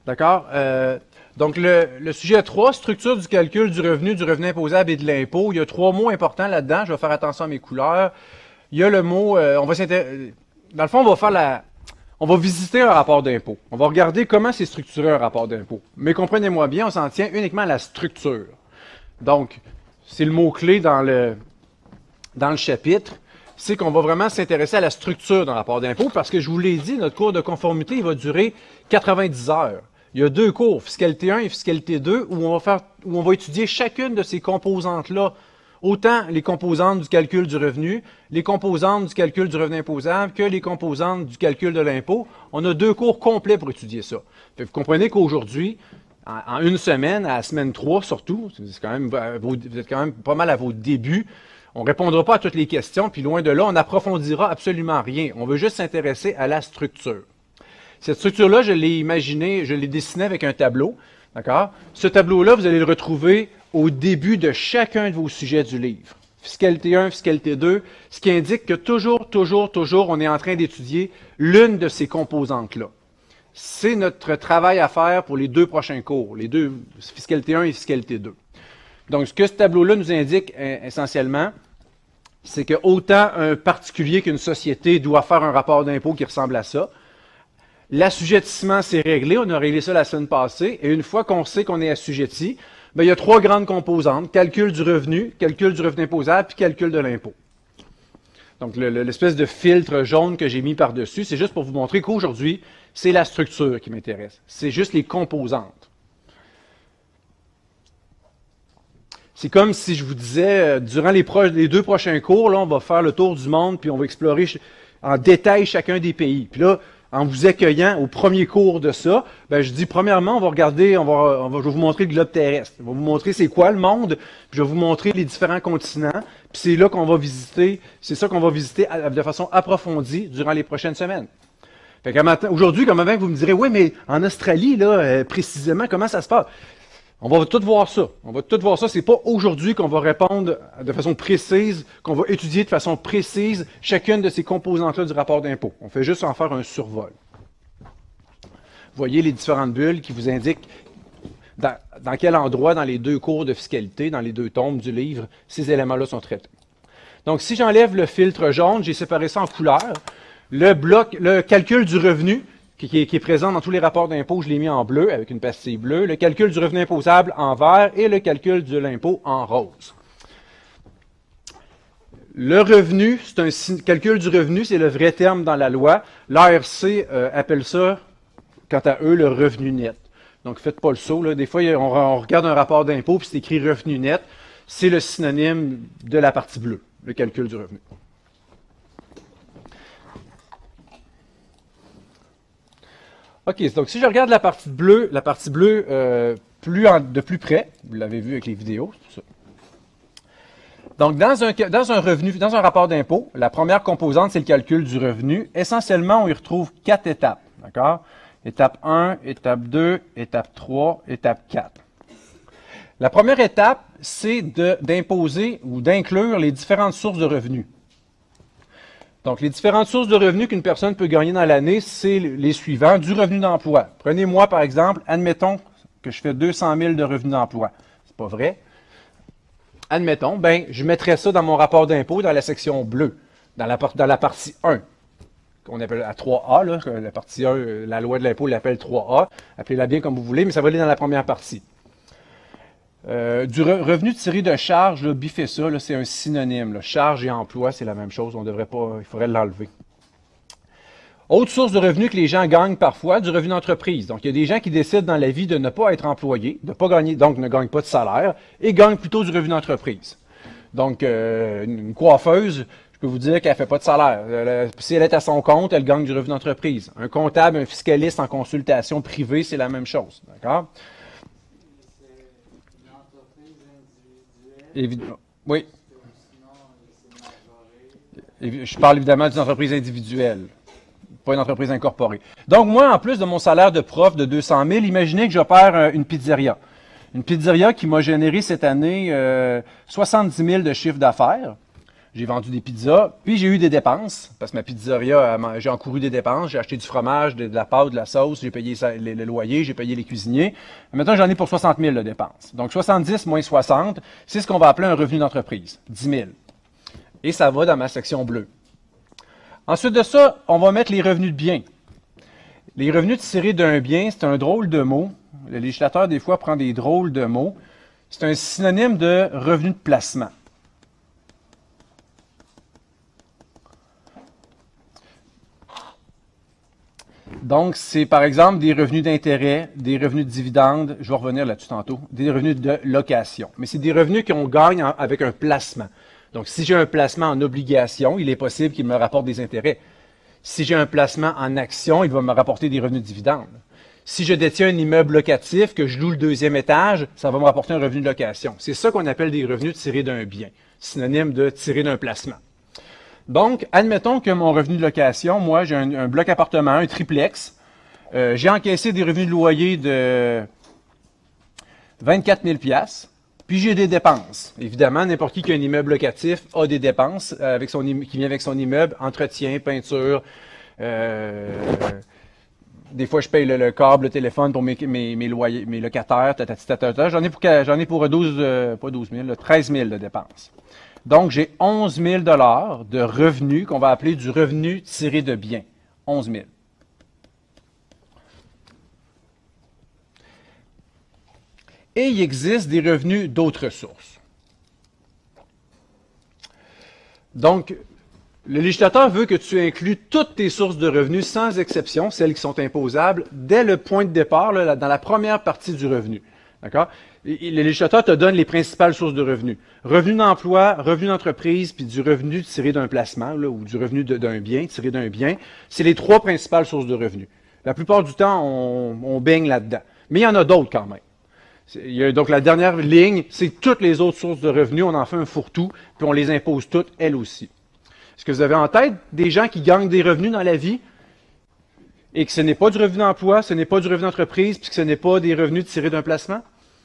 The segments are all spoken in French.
D'accord? Donc, le sujet 3, structure du calcul du revenu imposable et de l'impôt. Il y a 3 mots importants là-dedans. Je vais faire attention à mes couleurs. Il y a le mot, dans le fond, on va visiter un rapport d'impôt. On va regarder comment c'est structuré un rapport d'impôt. Mais comprenez-moi bien, on s'en tient uniquement à la structure. Donc, c'est le mot-clé dans le chapitre, c'est qu'on va vraiment s'intéresser à la structure d'un rapport d'impôt parce que je vous l'ai dit, notre cours de conformité, il va durer 90 heures. Il y a 2 cours, fiscalité 1 et fiscalité 2, où on va étudier chacune de ces composantes-là. Autant les composantes du calcul du revenu, les composantes du calcul du revenu imposable que les composantes du calcul de l'impôt. On a 2 cours complets pour étudier ça. Vous comprenez qu'aujourd'hui, en une semaine, à la semaine 3 surtout, vous êtes quand même pas mal à vos débuts, on ne répondra pas à toutes les questions, puis loin de là, on n'approfondira absolument rien. On veut juste s'intéresser à la structure. Cette structure-là, je l'ai imaginée, je l'ai dessinée avec un tableau. D'accord? Ce tableau-là, vous allez le retrouver au début de chacun de vos sujets du livre. Fiscalité 1, fiscalité 2, ce qui indique que toujours, on est en train d'étudier l'une de ces composantes-là. C'est notre travail à faire pour les 2 prochains cours, les 2, fiscalité 1 et fiscalité 2. Donc, ce que ce tableau-là nous indique essentiellement, c'est que autant un particulier qu'une société doit faire un rapport d'impôt qui ressemble à ça. L'assujettissement, c'est réglé. On a réglé ça la semaine passée. Et une fois qu'on sait qu'on est assujetti, il y a 3 grandes composantes. Calcul du revenu imposable, puis calcul de l'impôt. Donc, l'espèce de filtre jaune que j'ai mis par-dessus, c'est juste pour vous montrer qu'aujourd'hui, c'est la structure qui m'intéresse. C'est juste les composantes. C'est comme si je vous disais, durant les 2 prochains cours, là, on va faire le tour du monde, puis on va explorer en détail chacun des pays. Puis là, en vous accueillant au premier cours de ça, je dis premièrement, on va regarder, je vais vous montrer le globe terrestre. Je vais vous montrer c'est quoi le monde, puis je vais vous montrer les différents continents, puis c'est là qu'on va visiter, c'est ça qu'on va visiter de façon approfondie durant les prochaines semaines. Fait aujourd'hui, comme avant, vous me direz, oui, mais en Australie, là, précisément, comment ça se passe? On va tout voir ça. On va tout voir ça. C'est pas aujourd'hui qu'on va répondre de façon précise, qu'on va étudier de façon précise chacune de ces composantes-là du rapport d'impôt. On fait juste en faire un survol. Vous voyez les différentes bulles qui vous indiquent dans quel endroit, dans les 2 cours de fiscalité, dans les 2 tomes du livre, ces éléments-là sont traités. Donc, si j'enlève le filtre jaune, j'ai séparé ça en couleurs. Le calcul du revenu, qui est présent dans tous les rapports d'impôt, je l'ai mis en bleu, avec une pastille bleue. Le calcul du revenu imposable en vert et le calcul de l'impôt en rose. Le revenu, calcul du revenu, c'est le vrai terme dans la loi. L'ARC appelle ça, quant à eux, le revenu net. Donc, faites pas le saut. Là. Des fois, on regarde un rapport d'impôt, puis c'est écrit revenu net. C'est le synonyme de la partie bleue, le calcul du revenu. OK, donc si je regarde la partie bleue de plus près, vous l'avez vu avec les vidéos, c'est ça. Donc, dans un rapport d'impôt, la première composante, c'est le calcul du revenu. Essentiellement, on y retrouve 4 étapes, d'accord? Étape 1, étape 2, étape 3, étape 4. La première étape, c'est d'imposer ou d'inclure les différentes sources de revenus. Donc, les différentes sources de revenus qu'une personne peut gagner dans l'année, c'est les suivants. Du revenu d'emploi. Prenez-moi, par exemple, admettons que je fais 200 000 de revenus d'emploi. C'est pas vrai. Admettons, je mettrais ça dans mon rapport d'impôt dans la section bleue, dans la partie 1, qu'on appelle la 3A, là, la partie 1, la loi de l'impôt l'appelle 3A. Appelez-la bien comme vous voulez, mais ça va aller dans la première partie. Du revenu tiré de charge, là, biffez ça, c'est un synonyme. Là. Charge et emploi, c'est la même chose. On devrait pas, il faudrait l'enlever. Autre source de revenus que les gens gagnent parfois, du revenu d'entreprise. Donc, il y a des gens qui décident dans la vie de ne pas être employés, de ne pas gagner, donc ne gagnent pas de salaire, et gagnent plutôt du revenu d'entreprise. Donc, une coiffeuse, je peux vous dire qu'elle ne fait pas de salaire. Si elle est à son compte, elle gagne du revenu d'entreprise. Un comptable, un fiscaliste en consultation privée, c'est la même chose. D'accord? Oui. Je parle évidemment d'une entreprise individuelle, pas une entreprise incorporée. Donc, moi, en plus de mon salaire de prof de 200 000, imaginez que j'opère une pizzeria. Une pizzeria qui m'a généré cette année 70 000 de chiffre d'affaires. J'ai vendu des pizzas, puis j'ai eu des dépenses, parce que ma pizzeria, j'ai encouru des dépenses, j'ai acheté du fromage, de la pâte, de la sauce, j'ai payé le loyer, j'ai payé les cuisiniers. Maintenant, j'en ai pour 60 000 de dépenses. Donc, 70 moins 60, c'est ce qu'on va appeler un revenu d'entreprise, 10 000. Et ça va dans ma section bleue. Ensuite de ça, on va mettre les revenus de biens. Les revenus tirés d'un bien, c'est un drôle de mot. Le législateur, des fois, prend des drôles de mots. C'est un synonyme de revenu de placement. Donc, c'est par exemple des revenus d'intérêt, des revenus de dividendes, je vais revenir là-dessus tantôt, des revenus de location. Mais c'est des revenus qu'on gagne avec un placement. Donc, si j'ai un placement en obligation, il est possible qu'il me rapporte des intérêts. Si j'ai un placement en action, il va me rapporter des revenus de dividendes. Si je détiens un immeuble locatif, que je loue le deuxième étage, ça va me rapporter un revenu de location. C'est ça qu'on appelle des revenus tirés d'un bien, synonyme de tirer d'un placement. Donc, admettons que mon revenu de location, moi, j'ai un bloc appartement, un triplex. J'ai encaissé des revenus de loyer de 24 000 $, puis j'ai des dépenses. Évidemment, n'importe qui a un immeuble locatif a des dépenses qui vient avec son immeuble, entretien, peinture. Des fois, je paye le câble, le téléphone pour mes locataires. J'en ai pour 13 000 de dépenses. Donc, j'ai 11 000 $ de revenus qu'on va appeler du revenu tiré de biens. 11 000. Et il existe des revenus d'autres sources. Donc, le législateur veut que tu inclues toutes tes sources de revenus, sans exception, celles qui sont imposables, dès le point de départ, là, dans la première partie du revenu. D'accord? Le législateur te donne les principales sources de revenus. Revenu d'emploi, revenu d'entreprise, puis du revenu tiré d'un placement, là, ou du revenu d'un bien, tiré d'un bien. C'est les trois principales sources de revenus. La plupart du temps, on baigne là-dedans. Mais il y en a d'autres quand même. Donc, la dernière ligne, c'est toutes les autres sources de revenus. On en fait un fourre-tout, puis on les impose toutes, elles aussi. Est-ce que vous avez en tête des gens qui gagnent des revenus dans la vie et que ce n'est pas du revenu d'emploi, ce n'est pas du revenu d'entreprise, puis que ce n'est pas des revenus tirés d'un placement?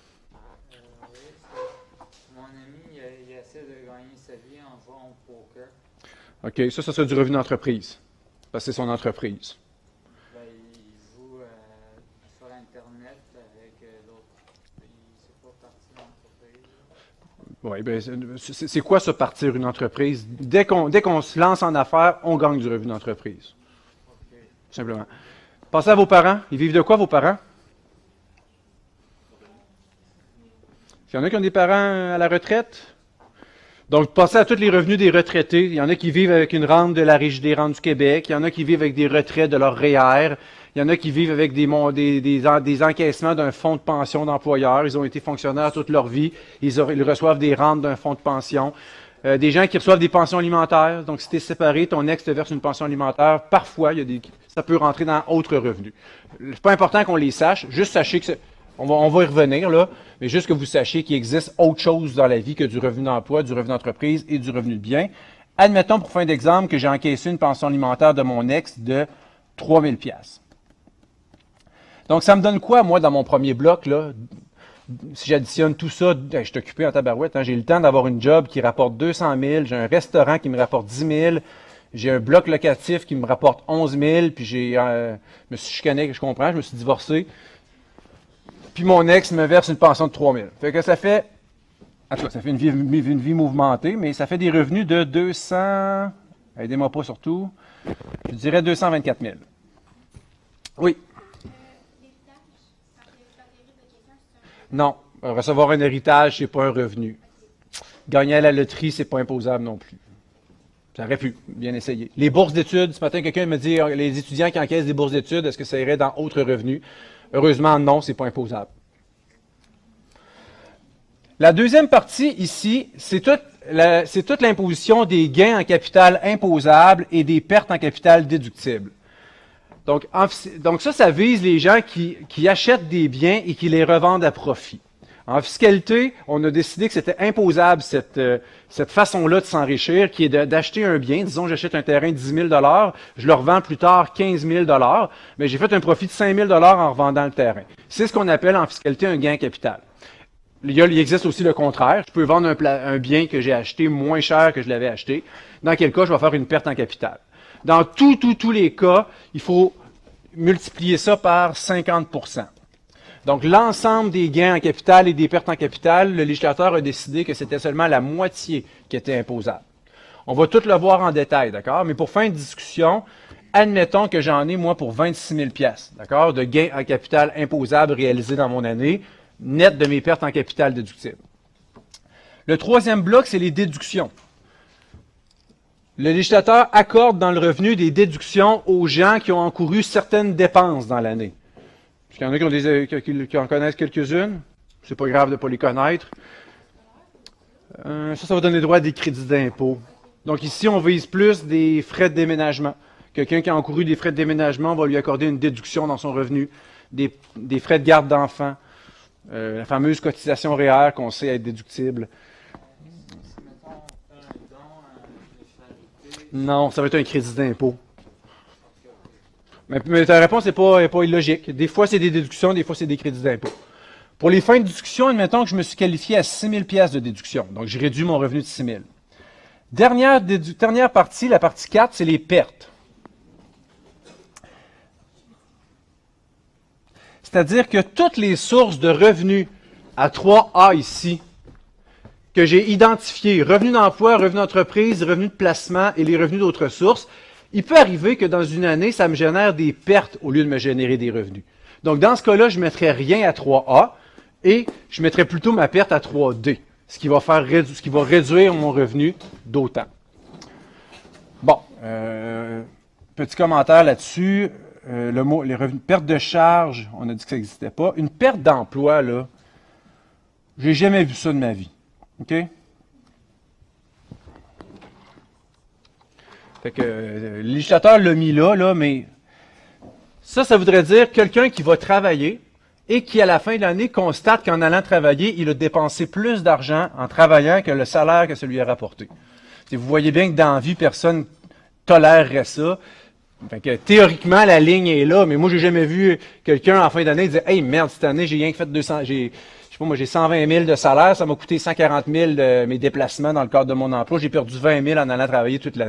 Mon ami, il essaie de gagner sa vie en jouant au poker. OK, ça serait du revenu d'entreprise, parce que c'est son entreprise. Ben, il joue sur Internet avec d'autres. C'est pas parti d'entreprise. Oui, ben, c'est quoi ça, partir une entreprise? Dès qu'on se lance en affaires, on gagne du revenu d'entreprise. Okay. Simplement. Pensez à vos parents. Ils vivent de quoi, vos parents? Il y en a qui ont des parents à la retraite. Donc, pensez à tous les revenus des retraités. Il y en a qui vivent avec une rente de la Régie des rentes du Québec. Il y en a qui vivent avec des retraits de leur REER. Il y en a qui vivent avec des encaissements d'un fonds de pension d'employeurs. Ils ont été fonctionnaires toute leur vie. Ils reçoivent des rentes d'un fonds de pension. Des gens qui reçoivent des pensions alimentaires. Donc, si tu es séparé, ton ex te verse une pension alimentaire. Parfois, ça peut rentrer dans autres revenus. C'est pas important qu'on les sache. Juste sachez que on va y revenir, là, mais juste que vous sachiez qu'il existe autre chose dans la vie que du revenu d'emploi, du revenu d'entreprise et du revenu de bien. Admettons, pour fin d'exemple, que j'ai encaissé une pension alimentaire de mon ex de 3 000 $. Donc, ça me donne quoi, moi, dans mon premier bloc, là? Si j'additionne tout ça, je suis occupé en tabarouette, hein, j'ai le temps d'avoir une job qui rapporte 200 000, j'ai un restaurant qui me rapporte 10 000, j'ai un bloc locatif qui me rapporte 11 000, puis je me suis chicané, je comprends, je me suis divorcé. Puis mon ex me verse une pension de 3 000. Fait que ça fait, en tout cas, ça fait une vie mouvementée, mais ça fait des revenus de 200, aidez-moi pas surtout, je dirais 224 000. Oui. Non, recevoir un héritage, c'est pas un revenu. Gagner à la loterie, c'est pas imposable non plus. Ça aurait pu, bien essayer. Les bourses d'études, ce matin, quelqu'un me dit, les étudiants qui encaissent des bourses d'études, est-ce que ça irait dans autres revenus? Heureusement, non, c'est pas imposable. La deuxième partie ici, c'est toute l'imposition des gains en capital imposable et des pertes en capital déductible. Donc ça vise les gens qui achètent des biens et qui les revendent à profit. En fiscalité, on a décidé que c'était imposable cette façon-là de s'enrichir, qui est d'acheter un bien. Disons, j'achète un terrain de 10 000 $, je le revends plus tard 15 000 $, mais j'ai fait un profit de 5 000 $ en revendant le terrain. C'est ce qu'on appelle en fiscalité un gain en capital. Il existe aussi le contraire. Je peux vendre un bien que j'ai acheté moins cher que je l'avais acheté. Dans quel cas, je vais faire une perte en capital. Dans tous les cas, il faut multiplier ça par 50%. Donc, l'ensemble des gains en capital et des pertes en capital, le législateur a décidé que c'était seulement la moitié qui était imposable. On va tout le voir en détail, d'accord? Mais pour fin de discussion, admettons que j'en ai, moi, pour 26 000 $, d'accord, de gains en capital imposables réalisés dans mon année, net de mes pertes en capital déductibles. Le troisième bloc, c'est les déductions. Le législateur accorde dans le revenu des déductions aux gens qui ont encouru certaines dépenses dans l'année. Il y en a qui en connaissent quelques-unes. C'est pas grave de ne pas les connaître. Ça va donner droit à des crédits d'impôt. Donc ici, on vise plus des frais de déménagement. Quelqu'un qui a encouru des frais de déménagement, on va lui accorder une déduction dans son revenu. Des frais de garde d'enfants. La fameuse cotisation REER qu'on sait être déductible. Si, mettons, on fait un don, des charités. Non, ça va être un crédit d'impôt. Mais ta réponse n'est pas illogique. Des fois, c'est des déductions, des fois, c'est des crédits d'impôt. Pour les fins de discussion, admettons que je me suis qualifié à 6 000 $ de déduction. Donc, j'ai réduit mon revenu de 6 000. Dernière partie, la partie 4, c'est les pertes. C'est-à-dire que toutes les sources de revenus à 3A ici, que j'ai identifiées, revenus d'emploi, revenus d'entreprise, revenus de placement et les revenus d'autres sources, il peut arriver que dans une année, ça me génère des pertes au lieu de me générer des revenus. Donc, dans ce cas-là, je ne mettrai rien à 3A et je mettrai plutôt ma perte à 3D, ce qui va réduire mon revenu d'autant. Bon, petit commentaire là-dessus. Les revenus, perte de charge, on a dit que ça n'existait pas. Une perte d'emploi, là, j'ai jamais vu ça de ma vie. OK? Fait que le législateur l'a mis là, mais ça voudrait dire quelqu'un qui va travailler et qui, à la fin de l'année, constate qu'en allant travailler, il a dépensé plus d'argent en travaillant que le salaire que ça lui a rapporté. Vous voyez bien que dans la vie, personne tolérerait ça. Fait que, théoriquement, la ligne est là, mais moi, j'ai jamais vu quelqu'un en fin d'année dire « Hey, merde, cette année, j'ai rien que fait 200... j'ai 120 000 de salaire, ça m'a coûté 140 000 de mes déplacements dans le cadre de mon emploi, j'ai perdu 20 000 en allant travailler toute l'année. »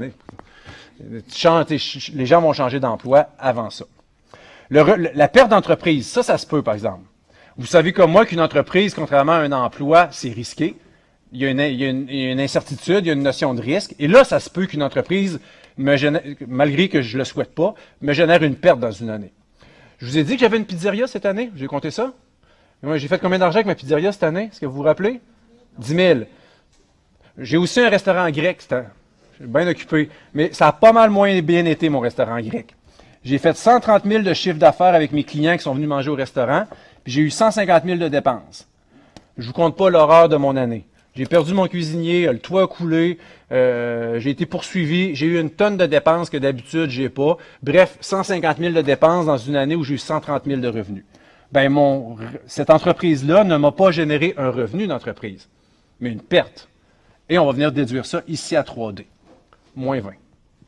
Les gens vont changer d'emploi avant ça. La perte d'entreprise, ça se peut, par exemple. Vous savez comme moi qu'une entreprise, contrairement à un emploi, c'est risqué. Il y a une incertitude, il y a une notion de risque. Et là, ça se peut qu'une entreprise, malgré que je ne le souhaite pas, me génère une perte dans une année. Je vous ai dit que j'avais une pizzeria cette année. J'ai compté ça. Moi, j'ai fait combien d'argent avec ma pizzeria cette année? Est-ce que vous vous rappelez? 10 000. J'ai aussi un restaurant grec. Je suis bien occupé. Mais ça a pas mal moins bien été, mon restaurant grec. J'ai fait 130 000 de chiffre d'affaires avec mes clients qui sont venus manger au restaurant. Puis j'ai eu 150 000 de dépenses. Je vous compte pas l'horreur de mon année. J'ai perdu mon cuisinier, le toit a coulé, j'ai été poursuivi, j'ai eu une tonne de dépenses que d'habitude j'ai pas. Bref, 150 000 de dépenses dans une année où j'ai eu 130 000 de revenus. Ben cette entreprise-là ne m'a pas généré un revenu d'entreprise, mais une perte. Et on va venir déduire ça ici à 3D. Moins 20.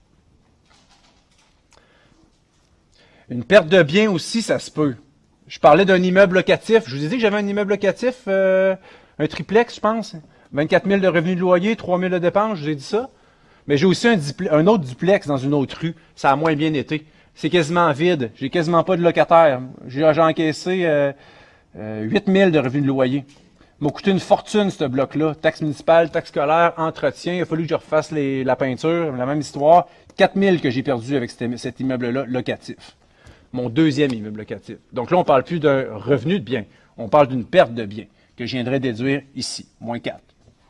Une perte de biens aussi, ça se peut. Je parlais d'un immeuble locatif. Je vous ai dit que j'avais un immeuble locatif, un triplex, je pense. 24 000 de revenus de loyer, 3 000 de dépenses, je vous ai dit ça. Mais j'ai aussi un autre duplex dans une autre rue. Ça a moins bien été. C'est quasiment vide. J'ai quasiment pas de locataire. J'ai encaissé 8 000 de revenus de loyer. Il m'a coûté une fortune, ce bloc-là. Taxe municipale, taxe scolaire, entretien. Il a fallu que je refasse la peinture, la même histoire. 4 000 que j'ai perdu avec cet immeuble-là locatif. Mon deuxième immeuble locatif. Donc là, on ne parle plus d'un revenu de bien. On parle d'une perte de bien que je viendrais déduire ici, moins 4.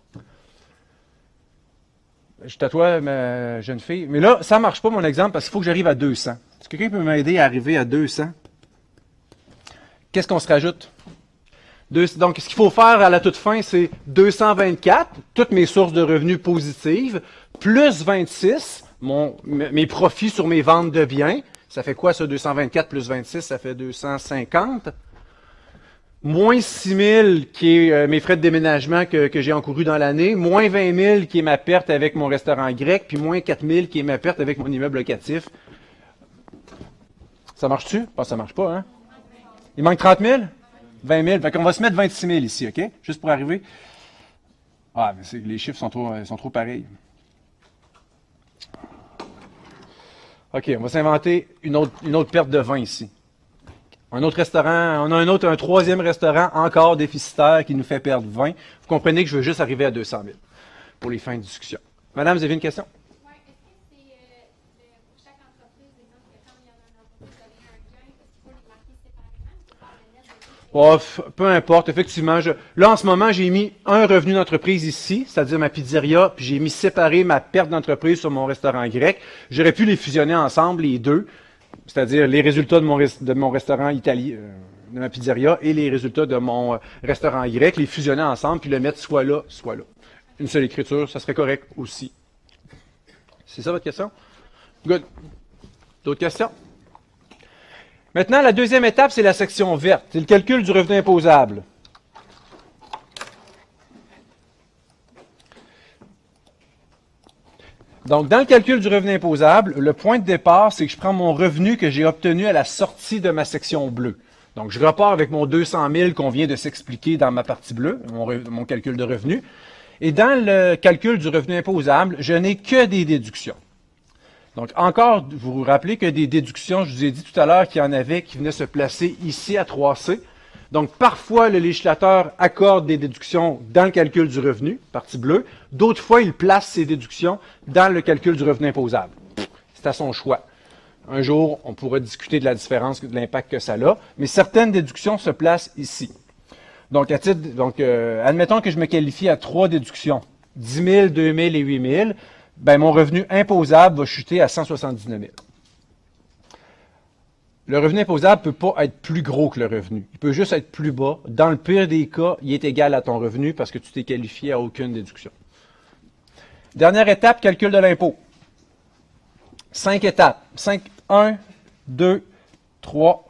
Je tatoue ma jeune fille. Mais là, ça ne marche pas, mon exemple, parce qu'il faut que j'arrive à 200. Est-ce que quelqu'un peut m'aider à arriver à 200? Qu'est-ce qu'on se rajoute? Donc, ce qu'il faut faire à la toute fin, c'est 224, toutes mes sources de revenus positives, plus 26, mes profits sur mes ventes de biens. Ça fait quoi, ça, 224 plus 26? Ça fait 250. Moins 6 000 qui est mes frais de déménagement que j'ai encourus dans l'année, moins 20 000 qui est ma perte avec mon restaurant grec, puis moins 4 000 qui est ma perte avec mon immeuble locatif. Ça marche-tu? Je pense que ça marche pas, hein? Il manque 30 000? 20 000. Fait qu'on va se mettre 26 000 ici, OK? Juste pour arriver. Ah, mais les chiffres sont trop pareils. OK, on va s'inventer une autre perte de 20 ici. Un autre restaurant, on a un troisième restaurant encore déficitaire qui nous fait perdre 20. Vous comprenez que je veux juste arriver à 200 000 pour les fins de discussion. Madame, vous avez une question? Oui, est-ce que c'est pour chaque entreprise, exemple, que quand il y en a un entreprise qui a un gain, est-ce qu'il faut les marquer séparément? Peu importe, effectivement. Là, en ce moment, j'ai mis un revenu d'entreprise ici, c'est-à-dire ma pizzeria, puis j'ai mis séparé ma perte d'entreprise sur mon restaurant grec. J'aurais pu les fusionner ensemble, les deux, c'est-à-dire les résultats de mon restaurant italien, de ma pizzeria, et les résultats de mon restaurant grec, les fusionner ensemble, puis le mettre soit là, soit là. Une seule écriture, ça serait correct aussi. C'est ça votre question? Good. D'autres questions? Maintenant, la deuxième étape, c'est la section verte. C'est le calcul du revenu imposable. Donc, dans le calcul du revenu imposable, le point de départ, c'est que je prends mon revenu que j'ai obtenu à la sortie de ma section bleue. Donc, je repars avec mon 200 000 qu'on vient de s'expliquer dans ma partie bleue, mon calcul de revenu. Et dans le calcul du revenu imposable, je n'ai que des déductions. Donc, encore, vous vous rappelez que des déductions, je vous ai dit tout à l'heure qu'il y en avait qui venaient se placer ici à 3C. Donc, parfois, le législateur accorde des déductions dans le calcul du revenu, partie bleue. D'autres fois, il place ces déductions dans le calcul du revenu imposable. C'est à son choix. Un jour, on pourra discuter de la différence, de l'impact que ça a, mais certaines déductions se placent ici. Donc, admettons que je me qualifie à 3 déductions, 10 000, 2 000 et 8 000, ben, mon revenu imposable va chuter à 179 000. Le revenu imposable ne peut pas être plus gros que le revenu. Il peut juste être plus bas. Dans le pire des cas, il est égal à ton revenu parce que tu t'es qualifié à aucune déduction. Dernière étape, calcul de l'impôt. 5 étapes. 1, 2, 3,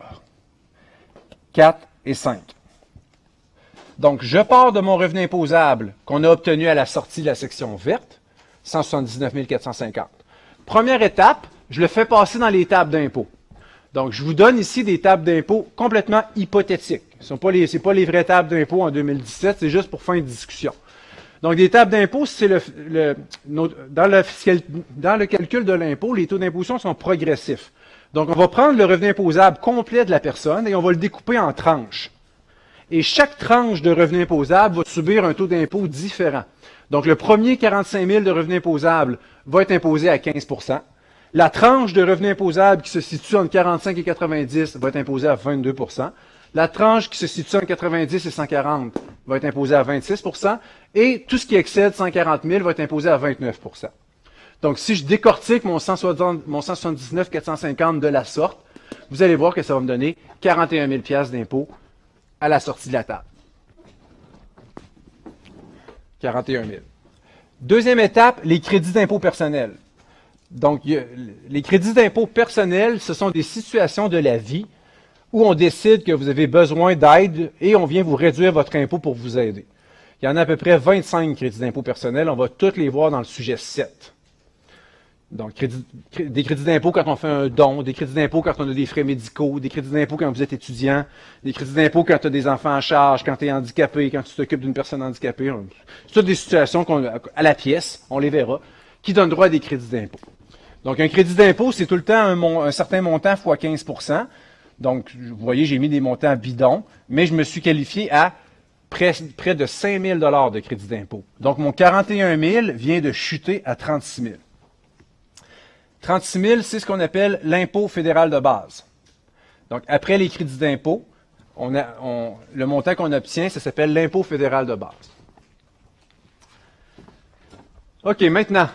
4 et 5. Donc, je pars de mon revenu imposable qu'on a obtenu à la sortie de la section verte, 179 450. Première étape, je le fais passer dans les tables d'impôt. Donc, je vous donne ici des tables d'impôt complètement hypothétiques. Ce n'est pas les vraies tables d'impôt en 2017, c'est juste pour fin de discussion. Donc, des tables d'impôt, c'est dans le calcul de l'impôt, les taux d'imposition sont progressifs. Donc, on va prendre le revenu imposable complet de la personne et on va le découper en tranches. Et chaque tranche de revenu imposable va subir un taux d'impôt différent. Donc, le premier 45 000 de revenu imposable va être imposé à 15 %. La tranche de revenu imposable qui se situe entre 45 et 90 va être imposée à 22 %. La tranche qui se situe entre 90 et 140 va être imposée à 26 % et tout ce qui excède 140 000 va être imposé à 29 %. Donc, si je décortique mon 179 450 de la sorte, vous allez voir que ça va me donner 41 000 $ d'impôt à la sortie de la table. 41 000. Deuxième étape, les crédits d'impôt personnels. Donc, les crédits d'impôt personnels, ce sont des situations de la vie où on décide que vous avez besoin d'aide et on vient vous réduire votre impôt pour vous aider. Il y en a à peu près 25 crédits d'impôt personnels. On va tous les voir dans le sujet 7. Donc, des crédits d'impôt quand on fait un don, des crédits d'impôt quand on a des frais médicaux, des crédits d'impôt quand vous êtes étudiant, des crédits d'impôt quand tu as des enfants en charge, quand tu es handicapé, quand tu t'occupes d'une personne handicapée. C'est toutes des situations à la pièce, on les verra, qui donnent droit à des crédits d'impôt. Donc, un crédit d'impôt, c'est tout le temps un certain montant fois 15 %. Donc, vous voyez, j'ai mis des montants bidons, mais je me suis qualifié à près de 5 000 $ de crédit d'impôt. Donc, mon 41 000 vient de chuter à 36 000. 36 000, c'est ce qu'on appelle l'impôt fédéral de base. Donc, après les crédits d'impôt, le montant qu'on obtient, ça s'appelle l'impôt fédéral de base. OK, maintenant,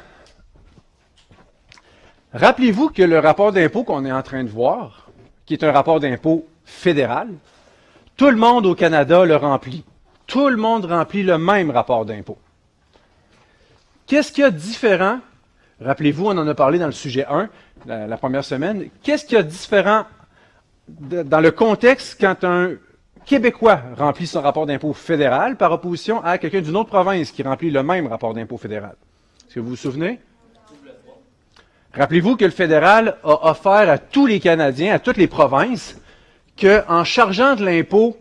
rappelez-vous que le rapport d'impôt qu'on est en train de voir, qui est un rapport d'impôt fédéral, tout le monde au Canada le remplit. Tout le monde remplit le même rapport d'impôt. Qu'est-ce qu'il y a de différent? Rappelez-vous, on en a parlé dans le sujet 1, la première semaine. Qu'est-ce qu'il y a de différent dans le contexte quand un Québécois remplit son rapport d'impôt fédéral par opposition à quelqu'un d'une autre province qui remplit le même rapport d'impôt fédéral? Est-ce que vous vous souvenez? Rappelez-vous que le fédéral a offert à tous les Canadiens, à toutes les provinces, qu'en chargeant de l'impôt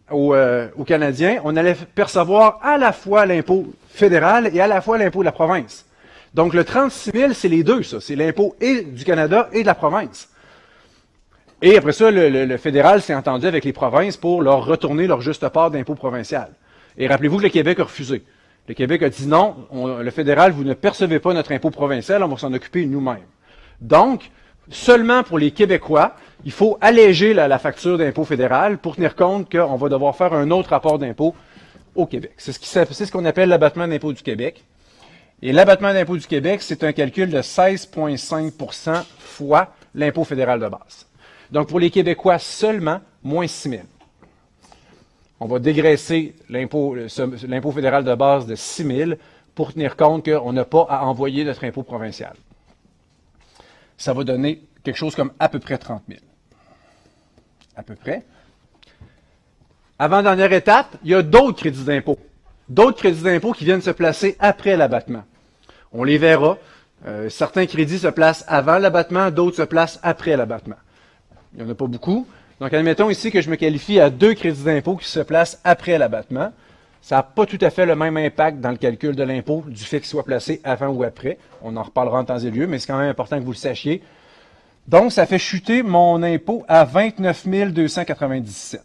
aux Canadiens, on allait percevoir à la fois l'impôt fédéral et à la fois l'impôt de la province. Donc, le 36 000, c'est les deux, ça. C'est l'impôt et du Canada et de la province. Et après ça, le fédéral s'est entendu avec les provinces pour leur retourner leur juste part d'impôt provincial. Et rappelez-vous que le Québec a refusé. Le Québec a dit non, le fédéral, vous ne percevez pas notre impôt provincial, on va s'en occuper nous-mêmes. Donc, seulement pour les Québécois, il faut alléger la facture d'impôt fédéral pour tenir compte qu'on va devoir faire un autre rapport d'impôt au Québec. C'est ce qu'on appelle l'abattement d'impôt du Québec. Et l'abattement d'impôt du Québec, c'est un calcul de 16,5 fois l'impôt fédéral de base. Donc, pour les Québécois seulement, moins 6 000. On va dégraisser l'impôt fédéral de base de 6 000 pour tenir compte qu'on n'a pas à envoyer notre impôt provincial. Ça va donner quelque chose comme à peu près 30 000. À peu près. Avant-dernière étape, il y a d'autres crédits d'impôt. D'autres crédits d'impôt qui viennent se placer après l'abattement. On les verra. Certains crédits se placent avant l'abattement, d'autres se placent après l'abattement. Il n'y en a pas beaucoup. Donc, admettons ici que je me qualifie à 2 crédits d'impôt qui se placent après l'abattement. Ça n'a pas tout à fait le même impact dans le calcul de l'impôt du fait qu'il soit placé avant ou après. On en reparlera en temps et lieu, mais c'est quand même important que vous le sachiez. Donc, ça fait chuter mon impôt à 29 297.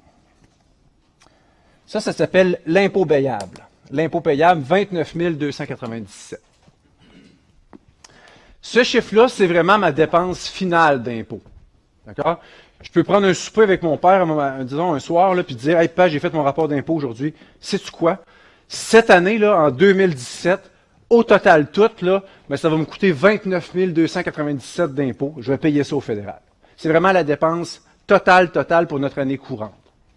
Ça s'appelle l'impôt payable. L'impôt payable, 29 297. Ce chiffre-là, c'est vraiment ma dépense finale d'impôt. D'accord? Je peux prendre un souper avec mon père, disons un soir, là, puis dire « Hey, papa, j'ai fait mon rapport d'impôt aujourd'hui. Sais-tu quoi? Cette année, là, en 2017, au total tout, là, ben, ça va me coûter 29 297 d'impôts. Je vais payer ça au fédéral. » C'est vraiment la dépense totale pour notre année courante.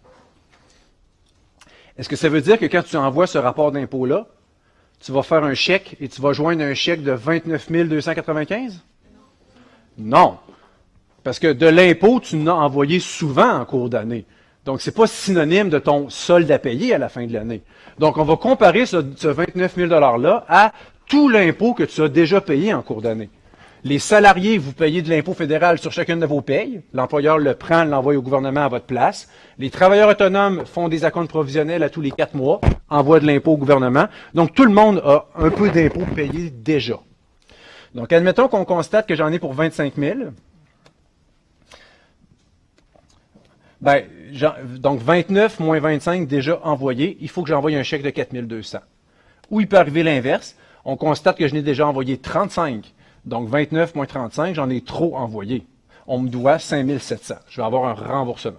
Est-ce que ça veut dire que quand tu envoies ce rapport d'impôt-là, tu vas faire un chèque et tu vas joindre un chèque de 29 295? Non. Parce que de l'impôt, tu en as envoyé souvent en cours d'année. Donc, ce n'est pas synonyme de ton solde à payer à la fin de l'année. Donc, on va comparer ce 29 000 $-là à tout l'impôt que tu as déjà payé en cours d'année. Les salariés, vous payez de l'impôt fédéral sur chacune de vos payes. L'employeur le prend, l'envoie au gouvernement à votre place. Les travailleurs autonomes font des acomptes provisionnels à tous les 4 mois, envoient de l'impôt au gouvernement. Donc, tout le monde a un peu d'impôt payé déjà. Donc, admettons qu'on constate que j'en ai pour 25 000. Ben, donc, 29 moins 25 déjà envoyé. Il faut que j'envoie un chèque de 4 200. Ou il peut arriver l'inverse. On constate que je n'ai déjà envoyé 35. Donc, 29 moins 35, j'en ai trop envoyé. On me doit 5 700. Je vais avoir un remboursement.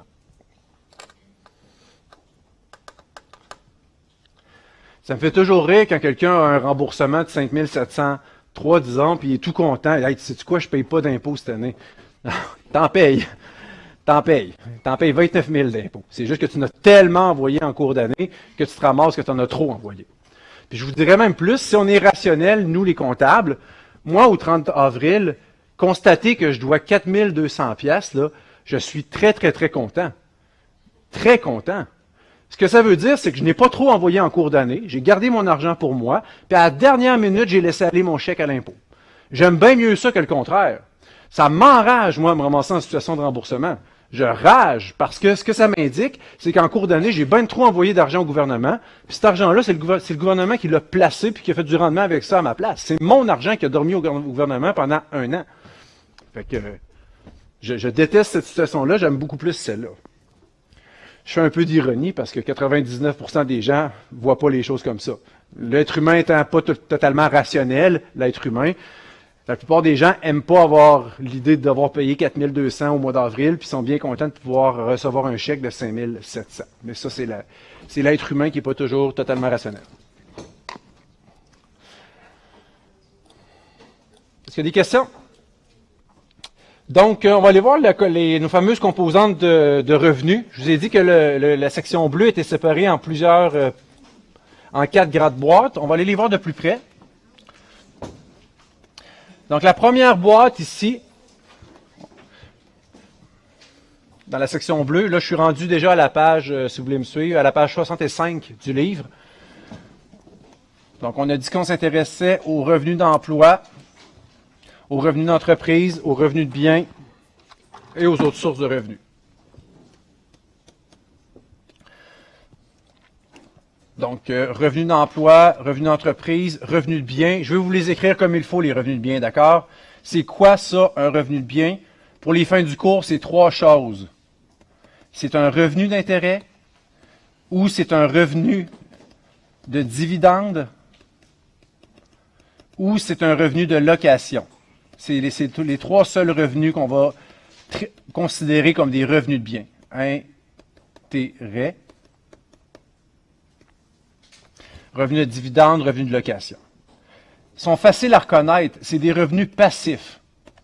Ça me fait toujours rire quand quelqu'un a un remboursement de 5 703, disons, puis il est tout content. Hey, sais-tu quoi, je ne paye pas d'impôt cette année. T'en payes. T'en payes 29 000 d'impôts. C'est juste que tu en as tellement envoyé en cours d'année que tu te ramasses que tu en as trop envoyé. Puis je vous dirais même plus, si on est rationnel, nous les comptables, moi au 30 avril, constater que je dois 4 200 $, là, je suis très content. Très content. Ce que ça veut dire, c'est que je n'ai pas trop envoyé en cours d'année, j'ai gardé mon argent pour moi, puis à la dernière minute, j'ai laissé aller mon chèque à l'impôt. J'aime bien mieux ça que le contraire. Ça m'enrage, moi, de me ramasser en situation de remboursement. Je rage parce que ce que ça m'indique, c'est qu'en cours d'année, j'ai bien trop envoyé d'argent au gouvernement. Puis cet argent-là, c'est le gouvernement qui l'a placé puis qui a fait du rendement avec ça à ma place. C'est mon argent qui a dormi au gouvernement pendant 1 an. Fait que je déteste cette situation-là, j'aime beaucoup plus celle-là. Je fais un peu d'ironie parce que 99% des gens ne voient pas les choses comme ça. L'être humain étant pas totalement rationnel, l'être humain, la plupart des gens n'aiment pas avoir l'idée de devoir payer 4 200 au mois d'avril, puis sont bien contents de pouvoir recevoir un chèque de 5 700. Mais ça, c'est l'être humain qui n'est pas toujours totalement rationnel. Est-ce qu'il y a des questions? Donc, on va aller voir nos fameuses composantes de revenus. Je vous ai dit que la section bleue était séparée en en 4 grades boîtes. On va aller les voir de plus près. Donc, la première boîte ici, dans la section bleue, là, je suis rendu déjà à la page, si vous voulez me suivre, à la page 65 du livre. Donc, on a dit qu'on s'intéressait aux revenus d'emploi, aux revenus d'entreprise, aux revenus de biens et aux autres sources de revenus. Donc, revenu d'emploi, revenu d'entreprise, revenu de bien. Je vais vous les écrire comme il faut, les revenus de bien, d'accord? C'est quoi ça, un revenu de bien? Pour les fins du cours, c'est 3 choses. C'est un revenu d'intérêt ou c'est un revenu de dividende ou c'est un revenu de location. C'est les 3 seuls revenus qu'on va considérer comme des revenus de bien. Intérêt, revenu de dividende, revenu de location. Ils sont faciles à reconnaître. C'est des revenus passifs.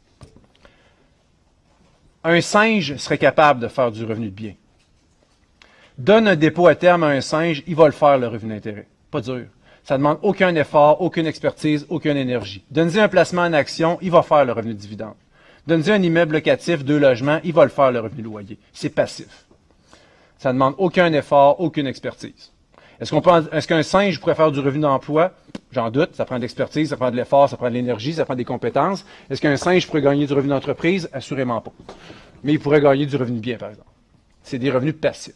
Un singe serait capable de faire du revenu de bien. Donne un dépôt à terme à un singe, il va le faire, le revenu d'intérêt. Pas dur. Ça ne demande aucun effort, aucune expertise, aucune énergie. Donne-y un placement en action, il va faire le revenu de dividende. Donne-y un immeuble locatif, 2 logements, il va le faire, le revenu de loyer. C'est passif. Ça ne demande aucun effort, aucune expertise. Est-ce qu'un singe pourrait faire du revenu d'emploi? J'en doute. Ça prend de l'expertise, ça prend de l'effort, ça prend de l'énergie, ça prend des compétences. Est-ce qu'un singe pourrait gagner du revenu d'entreprise? Assurément pas. Mais il pourrait gagner du revenu de bien, par exemple. C'est des revenus passifs.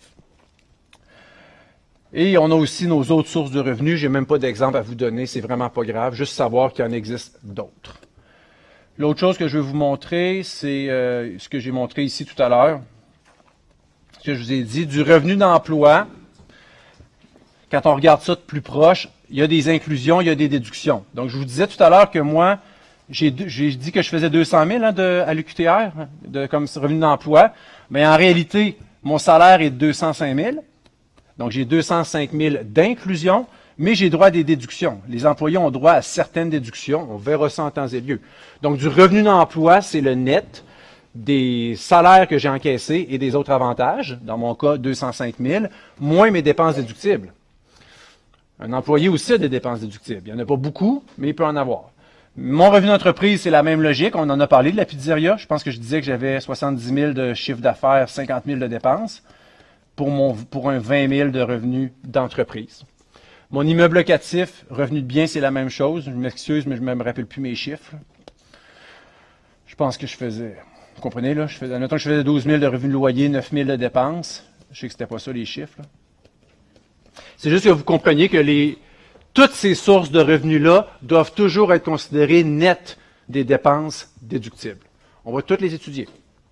Et on a aussi nos autres sources de revenus. Je n'ai même pas d'exemple à vous donner. C'est vraiment pas grave. Juste savoir qu'il en existe d'autres. L'autre chose que je vais vous montrer, c'est ce que j'ai montré ici tout à l'heure. Ce que je vous ai dit, du revenu d'emploi. Quand on regarde ça de plus proche, il y a des inclusions, il y a des déductions. Donc, je vous disais tout à l'heure que moi, j'ai dit que je faisais 200 000 à l'UQTR, comme revenu d'emploi. Mais en réalité, mon salaire est de 205 000. Donc, j'ai 205 000 d'inclusion, mais j'ai droit à des déductions. Les employés ont droit à certaines déductions. On verra ça en temps et lieu. Donc, du revenu d'emploi, c'est le net des salaires que j'ai encaissés et des autres avantages. Dans mon cas, 205 000, moins mes dépenses déductibles. Un employé aussi a des dépenses déductibles. Il n'y en a pas beaucoup, mais il peut en avoir. Mon revenu d'entreprise, c'est la même logique. On en a parlé de la pizzeria. Je pense que je disais que j'avais 70 000 de chiffre d'affaires, 50 000 de dépenses pour un 20 000 de revenus d'entreprise. Mon immeuble locatif, revenu de bien, c'est la même chose. Je m'excuse, mais je ne me rappelle plus mes chiffres. Je pense que je faisais... Vous comprenez, là? Admettons que je faisais 12 000 de revenus de loyer, 9 000 de dépenses. Je sais que ce n'était pas ça, les chiffres, là. C'est juste que vous compreniez que toutes ces sources de revenus-là doivent toujours être considérées nettes des dépenses déductibles. On va toutes les étudier.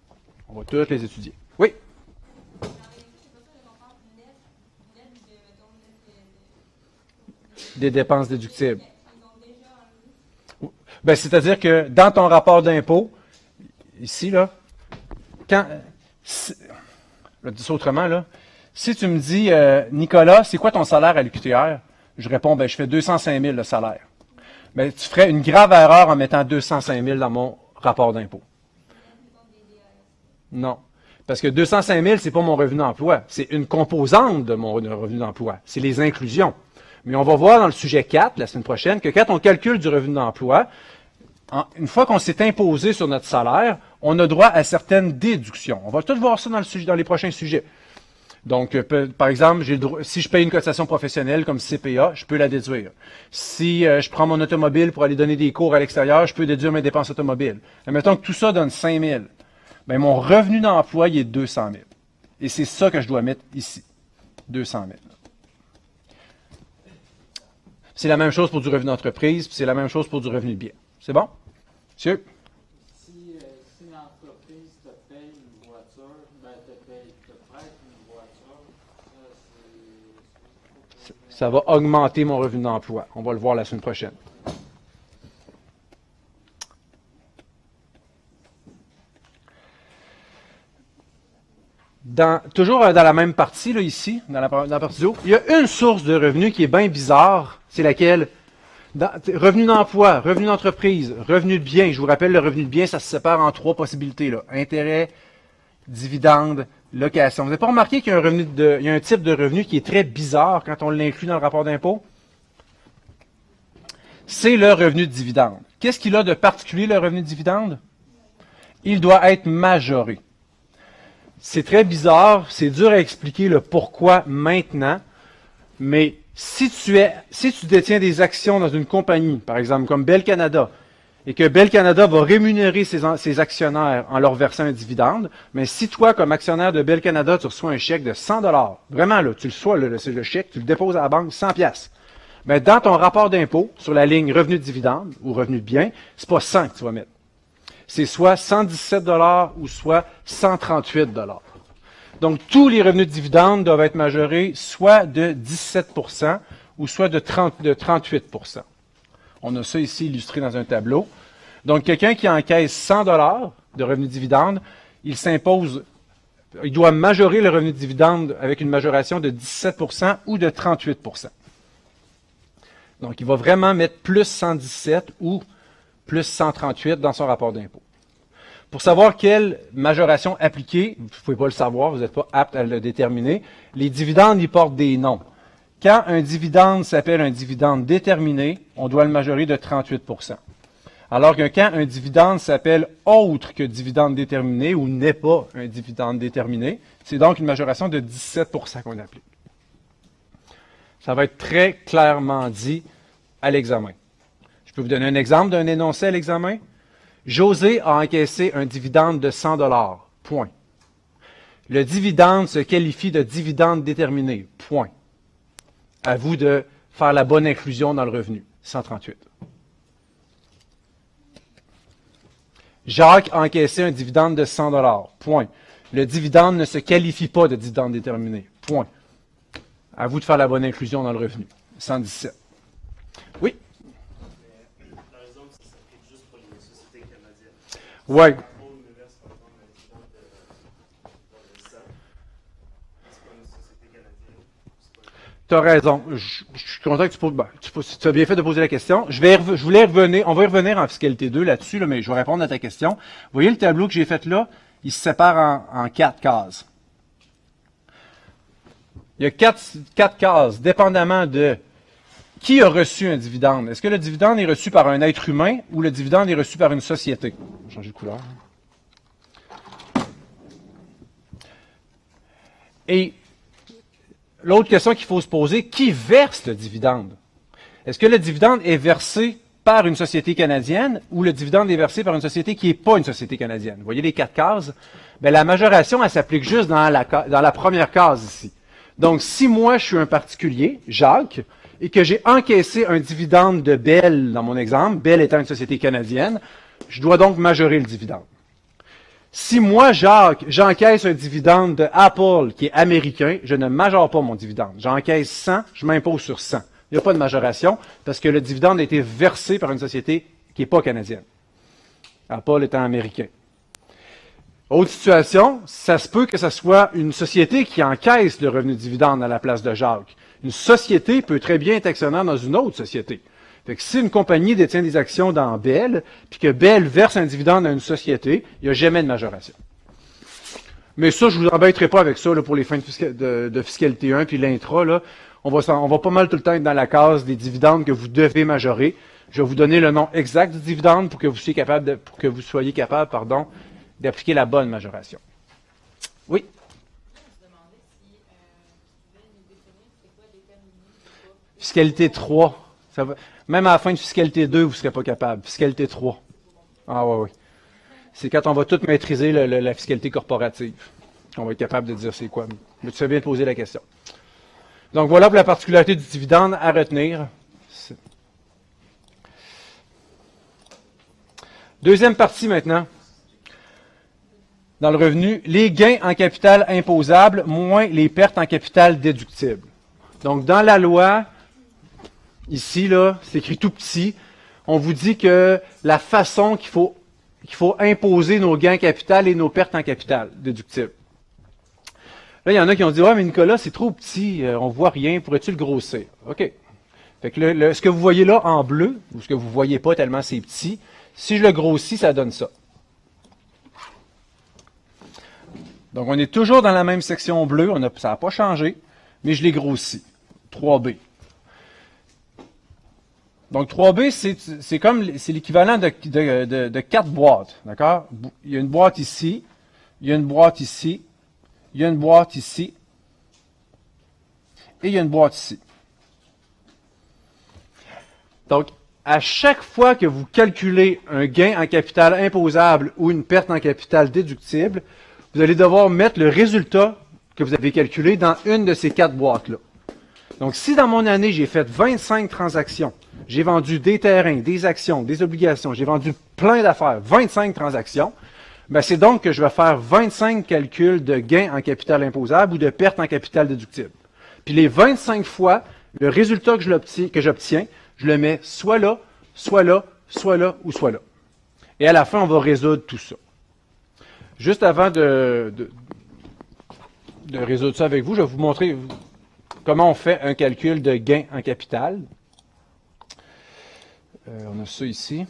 Oui? Des dépenses déductibles. Ben, c'est-à-dire que dans ton rapport d'impôt, ici, là, je vais dire ça autrement, là. Si tu me dis, Nicolas, c'est quoi ton salaire à l'UQTR? Je réponds, ben, je fais 205 000 le salaire. Ben, tu ferais une grave erreur en mettant 205 000 dans mon rapport d'impôt. Non. Parce que 205 000, c'est pas mon revenu d'emploi. C'est une composante de mon revenu d'emploi. C'est les inclusions. Mais on va voir dans le sujet 4, la semaine prochaine, que quand on calcule du revenu d'emploi, une fois qu'on s'est imposé sur notre salaire, on a droit à certaines déductions. On va tout voir ça dans les prochains sujets. Donc, par exemple, si je paye une cotisation professionnelle comme CPA, je peux la déduire. Si je prends mon automobile pour aller donner des cours à l'extérieur, je peux déduire mes dépenses automobiles. Admettons que tout ça donne 5 000. Bien, mon revenu d'emploi, il est 200 000. Et c'est ça que je dois mettre ici. 200 000. C'est la même chose pour du revenu d'entreprise, puis c'est la même chose pour du revenu de bien. C'est bon? Monsieur? Si l'entreprise te paye une voiture, ben te prête une voiture, ça va augmenter mon revenu d'emploi. On va le voir la semaine prochaine. Toujours dans la même partie, là, ici, dans la partie du haut, il y a une source de revenus qui est bien bizarre. C'est laquelle? Revenu d'emploi, revenu d'entreprise, revenu de bien. Je vous rappelle, le revenu de bien, ça se sépare en 3 possibilités, là. Intérêt, dividende, location. Vous n'avez pas remarqué qu'il y a il y a un type de revenu qui est très bizarre quand on l'inclut dans le rapport d'impôt? C'est le revenu de dividende. Qu'est-ce qu'il a de particulier, le revenu de dividende? Il doit être majoré. C'est très bizarre, c'est dur à expliquer le pourquoi maintenant, mais si tu détiens des actions dans une compagnie, par exemple comme Bell Canada, et que Bell Canada va rémunérer ses actionnaires en leur versant un dividende, mais si toi, comme actionnaire de Bell Canada, tu reçois un chèque de 100 $, vraiment, là, tu le reçois, là, c'est le chèque, tu le déposes à la banque, 100 $. Mais dans ton rapport d'impôt, sur la ligne revenu de dividende ou revenu de bien, c'est pas 100 que tu vas mettre. C'est soit 117 $ ou soit 138 $. Donc, tous les revenus de dividende doivent être majorés soit de 17 % ou soit de 38 %. On a ça ici illustré dans un tableau. Donc, quelqu'un qui encaisse 100 $ de revenus de dividende, il doit majorer le revenu de dividende avec une majoration de 17 % ou de 38 %. Donc, il va vraiment mettre plus 117 ou plus 138 dans son rapport d'impôt. Pour savoir quelle majoration appliquer, vous ne pouvez pas le savoir, vous n'êtes pas apte à le déterminer, les dividendes y portent des noms. Quand un dividende s'appelle un dividende déterminé, on doit le majorer de 38 %. Alors que quand un dividende s'appelle autre que dividende déterminé ou n'est pas un dividende déterminé, c'est donc une majoration de 17 % qu'on applique. Ça va être très clairement dit à l'examen. Je peux vous donner un exemple d'un énoncé à l'examen. José a encaissé un dividende de 100 $. Point. Le dividende se qualifie de dividende déterminé. Point. À vous de faire la bonne inclusion dans le revenu. 138. Jacques a encaissé un dividende de 100 $. Point. Le dividende ne se qualifie pas de dividende déterminé. Point. À vous de faire la bonne inclusion dans le revenu. 117. Oui? Par exemple, ça s'applique juste pour les sociétés canadiennes. Oui. On me verse par exemple un dividende de 100. C'est pas une société canadienne. Tu as raison. Je suis content que tu as bien fait de poser la question. On va y revenir en fiscalité 2 là-dessus, là, mais je vais répondre à ta question. Vous voyez le tableau que j'ai fait là? Il se sépare en 4 cases. Il y a quatre cases, dépendamment de qui a reçu un dividende. Est-ce que le dividende est reçu par un être humain ou le dividende est reçu par une société? Je vais changer de couleur. Et l'autre question qu'il faut se poser, qui verse le dividende? Est-ce que le dividende est versé par une société canadienne ou le dividende est versé par une société qui n'est pas une société canadienne? Vous voyez les 4 cases? Bien, la majoration, elle s'applique juste dans la première case ici. Donc, si moi, je suis un particulier, Jacques, et que j'ai encaissé un dividende de Bell, dans mon exemple, Bell étant une société canadienne, je dois donc majorer le dividende. Si moi, Jacques, j'encaisse un dividende de Apple qui est américain, je ne majore pas mon dividende. J'encaisse 100, je m'impose sur 100. Il n'y a pas de majoration parce que le dividende a été versé par une société qui n'est pas canadienne. Apple étant américain. Autre situation, ça se peut que ce soit une société qui encaisse le revenu de dividende à la place de Jacques. Une société peut très bien être actionnaire dans une autre société. Fait que si une compagnie détient des actions dans Bell, puis que Bell verse un dividende à une société, il n'y a jamais de majoration. Mais ça, je ne vous embêterai pas avec ça là, pour les fins de fiscalité 1 puis l'intra. Là, on va pas mal tout le temps être dans la case des dividendes que vous devez majorer. Je vais vous donner le nom exact du dividende pour que vous soyez capable, d'appliquer la bonne majoration. Oui? Fiscalité 3. Ça va, même à la fin de fiscalité 2, vous ne serez pas capable. Fiscalité 3. Ah oui, oui. C'est quand on va tout maîtriser la fiscalité corporative qu'on va être capable de dire c'est quoi. Mais tu sais bien de poser la question. Donc voilà pour la particularité du dividende à retenir. Deuxième partie maintenant. Dans le revenu, les gains en capital imposable moins les pertes en capital déductible. Donc, dans la loi, ici, là, c'est écrit tout petit, on vous dit que la façon qu'il faut imposer nos gains en capital et nos pertes en capital déductible. Là, il y en a qui ont dit, ouais, mais Nicolas, c'est trop petit, on voit rien, pourrais-tu le grossir? OK. Fait que ce que vous voyez là en bleu, ou ce que vous ne voyez pas tellement c'est petit, si je le grossis, ça donne ça. Donc, on est toujours dans la même section bleue, ça n'a pas changé, mais je l'ai grossi. 3B. Donc, 3B, c'est l'équivalent de 4 boîtes, d'accord? Il y a une boîte ici, il y a une boîte ici, il y a une boîte ici, et il y a une boîte ici. Donc, à chaque fois que vous calculez un gain en capital imposable ou une perte en capital déductible, vous allez devoir mettre le résultat que vous avez calculé dans une de ces 4 boîtes-là. Donc, si dans mon année, j'ai fait 25 transactions, j'ai vendu des terrains, des actions, des obligations, j'ai vendu plein d'affaires, 25 transactions, ben c'est donc que je vais faire 25 calculs de gains en capital imposable ou de perte en capital déductible. Puis les 25 fois, le résultat que j'obtiens, je le mets soit là, soit là, soit là ou soit là. Et à la fin, on va résoudre tout ça. Juste avant de résoudre ça avec vous, je vais vous montrer comment on fait un calcul de gain en capital. On a ça ici.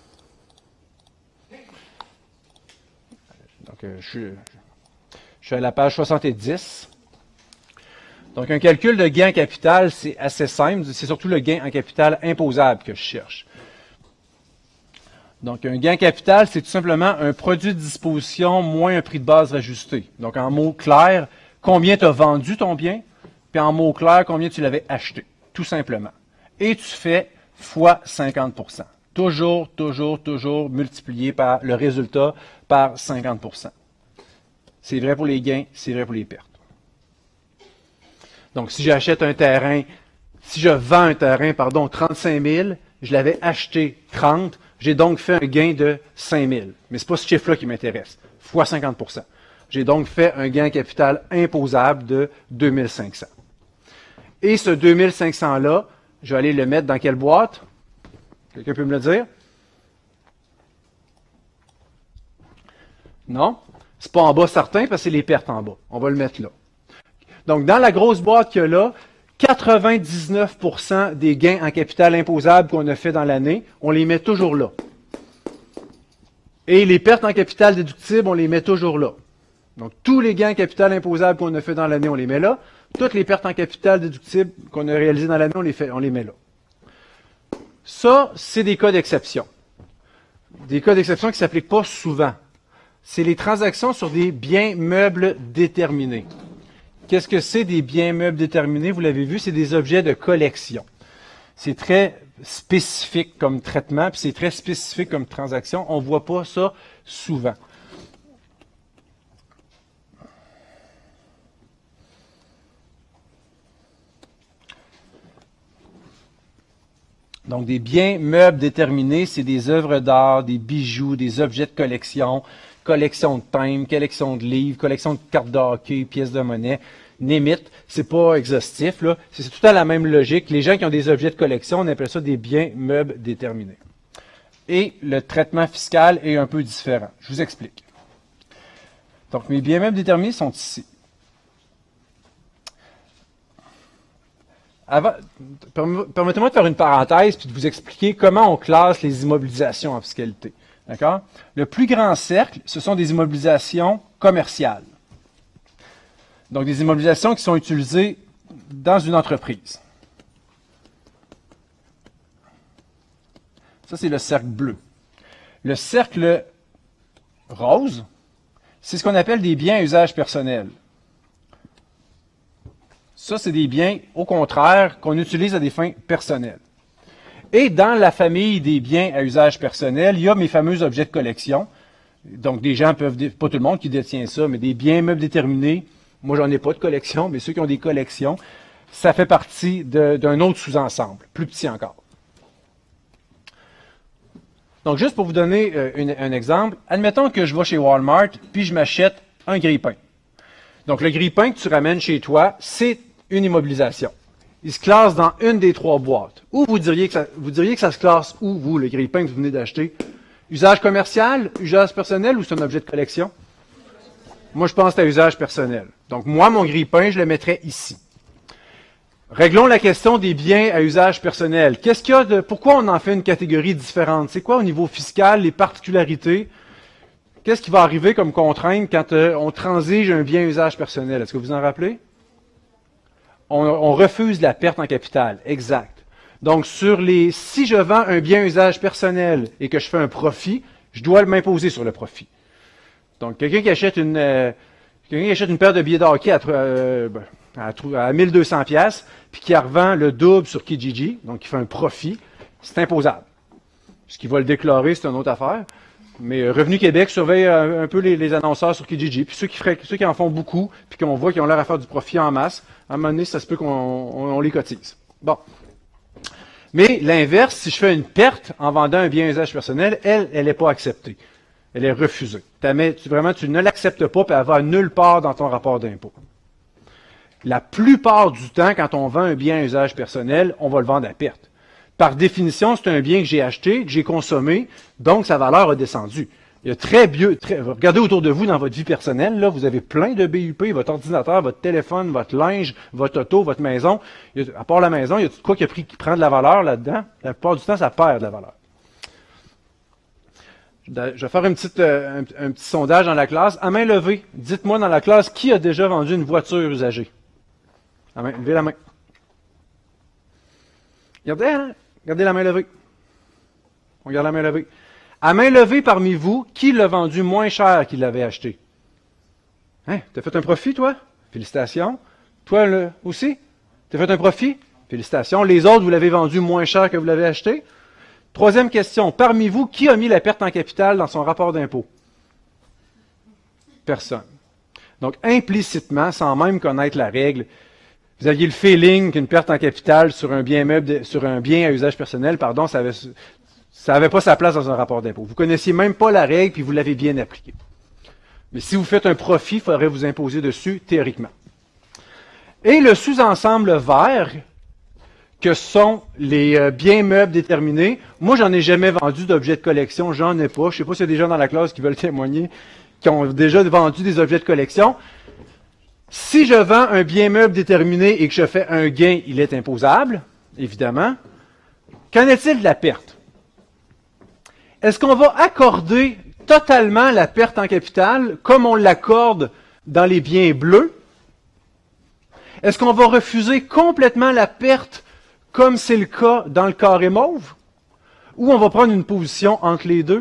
Donc, je suis à la page 70. Donc, un calcul de gain en capital, c'est assez simple. C'est surtout le gain en capital imposable que je cherche. Donc, un gain en capital, c'est tout simplement un produit de disposition moins un prix de base rajusté. Donc, en mots clairs, combien tu as vendu ton bien, puis en mots clairs, combien tu l'avais acheté, tout simplement. Et tu fais fois 50%. Toujours, toujours, toujours multiplié par le résultat par 50%. C'est vrai pour les gains, c'est vrai pour les pertes. Donc, si j'achète un terrain, si je vends un terrain, 35 000, je l'avais acheté 30, j'ai donc fait un gain de 5 000. Mais ce n'est pas ce chiffre-là qui m'intéresse, fois 50%. J'ai donc fait un gain capital imposable de 2 500. Et ce 2 500-là, je vais aller le mettre dans quelle boîte? Quelqu'un peut me le dire? Non? C'est pas en bas certain parce que c'est les pertes en bas. On va le mettre là. Donc, dans la grosse boîte qu'il y a là, 99% des gains en capital imposable qu'on a fait dans l'année, on les met toujours là. Et les pertes en capital déductible, on les met toujours là. Donc, tous les gains en capital imposable qu'on a fait dans l'année, on les met là. Toutes les pertes en capital déductible qu'on a réalisées dans l'année, on les met là. Ça, c'est des cas d'exception. Des cas d'exception qui ne s'appliquent pas souvent. C'est les transactions sur des biens meubles déterminés. Qu'est-ce que c'est des biens meubles déterminés? Vous l'avez vu, c'est des objets de collection. C'est très spécifique comme traitement, puis c'est très spécifique comme transaction. On ne voit pas ça souvent. Donc, des biens meubles déterminés, c'est des œuvres d'art, des bijoux, des objets de collection, collection de timbres, collection de livres, collection de cartes de hockey, pièces de monnaie, némite. C'est pas exhaustif, là. C'est tout à la même logique. Les gens qui ont des objets de collection, on appelle ça des biens meubles déterminés. Et le traitement fiscal est un peu différent. Je vous explique. Donc, mes biens meubles déterminés sont ici. Permettez-moi de faire une parenthèse puis de vous expliquer comment on classe les immobilisations en fiscalité. D'accord? Le plus grand cercle, ce sont des immobilisations commerciales. Donc, des immobilisations qui sont utilisées dans une entreprise. Ça, c'est le cercle bleu. Le cercle rose, c'est ce qu'on appelle des biens à usage personnel. Ça, c'est des biens, au contraire, qu'on utilise à des fins personnelles. Et dans la famille des biens à usage personnel, il y a mes fameux objets de collection. Donc, des gens peuvent, pas tout le monde qui détient ça, mais des biens meubles déterminés. Moi, j'en ai pas de collection, mais ceux qui ont des collections, ça fait partie d'un autre sous-ensemble, plus petit encore. Donc, juste pour vous donner un exemple, admettons que je vais chez Walmart, puis je m'achète un grille-pain. Donc, le grille-pain que tu ramènes chez toi, c'est une immobilisation. Il se classe dans une des 3 boîtes. Ou vous diriez que ça se classe où, vous, le grille-pain que vous venez d'acheter? Usage commercial, usage personnel ou c'est un objet de collection? Moi, je pense que c'est à usage personnel. Donc, moi, mon grille-pain, je le mettrais ici. Réglons la question des biens à usage personnel. Qu'est-ce qu'il y a de, pourquoi on en fait une catégorie différente? C'est quoi au niveau fiscal, les particularités? Qu'est-ce qui va arriver comme contrainte quand on transige un bien à usage personnel? Est-ce que vous en rappelez? On refuse la perte en capital. Exact. Donc, si je vends un bien à usage personnel et que je fais un profit, je dois m'imposer sur le profit. Donc, quelqu'un qui achète une paire de billets de hockey à 1200 $, puis qui revend le double sur Kijiji, donc qui fait un profit, c'est imposable. Ce qui va le déclarer, c'est une autre affaire. Mais Revenu Québec surveille un peu les annonceurs sur Kijiji. Puis ceux qui en font beaucoup, puis qu'on voit qu'ils ont l'air à faire du profit en masse, à un moment donné, ça se peut qu'on les cotise. Bon. Mais l'inverse, si je fais une perte en vendant un bien à usage personnel, elle n'est pas acceptée. Elle est refusée. Tu ne l'acceptes pas, puis elle va nulle part dans ton rapport d'impôt. La plupart du temps, quand on vend un bien à usage personnel, on va le vendre à perte. Par définition, c'est un bien que j'ai acheté, que j'ai consommé, donc sa valeur a descendu. Il y a regardez autour de vous dans votre vie personnelle, là, vous avez plein de BUP, votre ordinateur, votre téléphone, votre linge, votre auto, votre maison. À part la maison, il y a tout quoi qui prend de la valeur là-dedans. La plupart du temps, ça perd de la valeur. Je vais faire un petit sondage dans la classe. À main levée, dites-moi dans la classe qui a déjà vendu une voiture usagée. Levez la main. Regardez la main levée. On regarde la main levée. À main levée parmi vous, qui l'a vendu moins cher qu'il l'avait acheté? Hein? T'as fait un profit, toi? Félicitations. Toi aussi? T'as fait un profit? Félicitations. Les autres, vous l'avez vendu moins cher que vous l'avez acheté? Troisième question. Parmi vous, qui a mis la perte en capital dans son rapport d'impôt? Personne. Donc, implicitement, sans même connaître la règle, vous aviez le feeling qu'une perte en capital sur un bien à usage personnel, ça n'avait pas sa place dans un rapport d'impôt. Vous connaissiez même pas la règle, puis vous l'avez bien appliquée. Mais si vous faites un profit, il faudrait vous imposer dessus, théoriquement. Et le sous-ensemble vert, que sont les biens meubles déterminés, moi, j'en ai jamais vendu d'objets de collection, j'en ai pas. Je sais pas s'il y a des gens dans la classe qui veulent témoigner, qui ont déjà vendu des objets de collection. Si je vends un bien meuble déterminé et que je fais un gain, il est imposable, évidemment. Qu'en est-il de la perte? Est-ce qu'on va accorder totalement la perte en capital comme on l'accorde dans les biens bleus? Est-ce qu'on va refuser complètement la perte comme c'est le cas dans le carré mauve? Ou on va prendre une position entre les deux?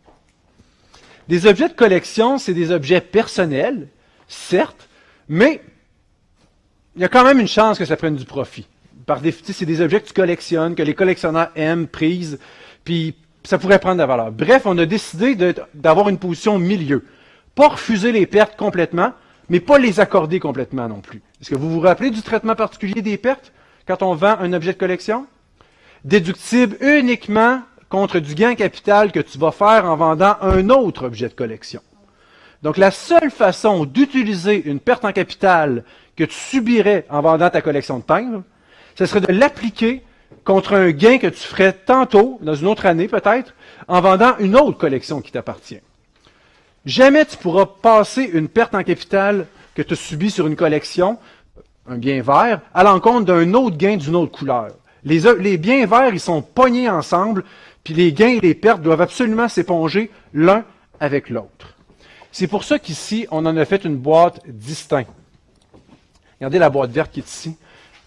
Des objets de collection, c'est des objets personnels, certes, mais il y a quand même une chance que ça prenne du profit. Par définition, c'est des objets que tu collectionnes, que les collectionneurs aiment, prisent, puis ça pourrait prendre de la valeur. Bref, on a décidé d'avoir une position milieu. Pas refuser les pertes complètement, mais pas les accorder complètement non plus. Est-ce que vous vous rappelez du traitement particulier des pertes quand on vend un objet de collection? Déductible uniquement contre du gain capital que tu vas faire en vendant un autre objet de collection. Donc, la seule façon d'utiliser une perte en capital que tu subirais en vendant ta collection de peintres, ce serait de l'appliquer contre un gain que tu ferais tantôt, dans une autre année peut-être, en vendant une autre collection qui t'appartient. Jamais tu pourras passer une perte en capital que tu as subie sur une collection, un bien vert, à l'encontre d'un autre gain d'une autre couleur. Les biens verts, ils sont pognés ensemble, puis les gains et les pertes doivent absolument s'éponger l'un avec l'autre. C'est pour ça qu'ici, on en a fait une boîte distincte. Regardez la boîte verte qui est ici.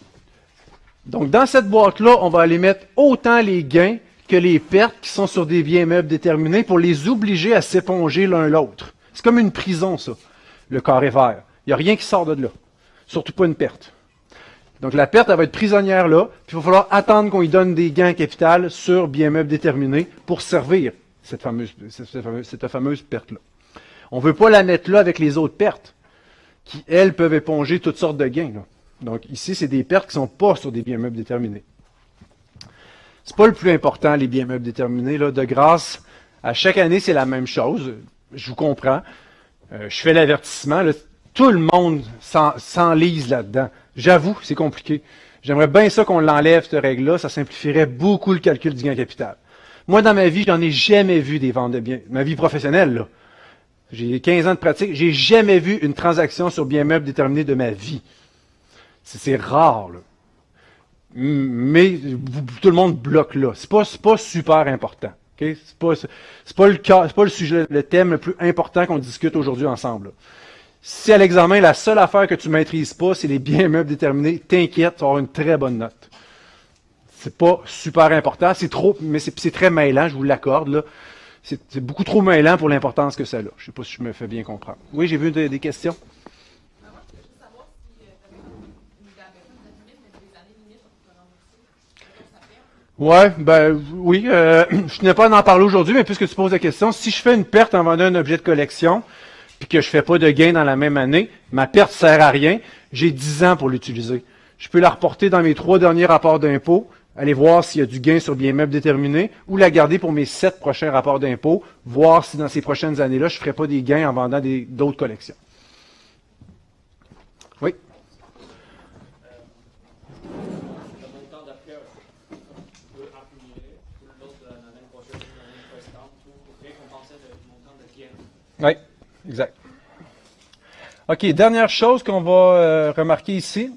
Donc, dans cette boîte-là, on va aller mettre autant les gains que les pertes qui sont sur des biens meubles déterminés pour les obliger à s'éponger l'un l'autre. C'est comme une prison, ça, le carré vert. Il n'y a rien qui sort de là. Surtout pas une perte. Donc, la perte, elle va être prisonnière là, puis il va falloir attendre qu'on lui donne des gains capital sur biens meubles déterminés pour servir cette fameuse perte-là. On ne veut pas la mettre là avec les autres pertes, qui, elles, peuvent éponger toutes sortes de gains. Là. Donc, ici, c'est des pertes qui ne sont pas sur des biens meubles déterminés. Ce n'est pas le plus important, les biens meubles déterminés. Là, de grâce, à chaque année, c'est la même chose. Je vous comprends. Je fais l'avertissement. Là, tout le monde s'enlise là-dedans. J'avoue, c'est compliqué. J'aimerais bien ça qu'on l'enlève, cette règle-là. Ça simplifierait beaucoup le calcul du gain capital. Moi, dans ma vie, j'en ai jamais vu des ventes de biens. Ma vie professionnelle, là. J'ai 15 ans de pratique, j'ai jamais vu une transaction sur bien meuble déterminé de ma vie. C'est rare, là. Mais tout le monde bloque là. C'est pas super important. Okay? C'est pas le sujet, le thème le plus important qu'on discute aujourd'hui ensemble. Là. Si à l'examen, la seule affaire que tu maîtrises pas, c'est les biens meubles déterminés, t'inquiète, tu vas avoir une très bonne note. C'est pas super important, mais c'est très mêlant, je vous l'accorde, là. C'est beaucoup trop mêlant pour l'importance que ça a. Je ne sais pas si je me fais bien comprendre. Oui, j'ai vu des questions. Moi, je veux juste savoir si tu avais une date, des années limites pour te rembourser. Ouais, ben oui, je n'ai pas à en parler aujourd'hui, mais puisque tu poses la question, si je fais une perte en vendant un objet de collection, puis que je fais pas de gain dans la même année, ma perte sert à rien, j'ai 10 ans pour l'utiliser. Je peux la reporter dans mes 3 derniers rapports d'impôt, aller voir s'il y a du gain sur bien meuble déterminé, ou la garder pour mes 7 prochains rapports d'impôt, voir si dans ces prochaines années-là, je ne ferai pas des gains en vendant d'autres collections. Oui? Le montant d'après peut accumuler pour l'autre de l'année prochaine, l'année précédente, pour récompenser le montant de gain. Oui, exact. OK, dernière chose qu'on va remarquer ici.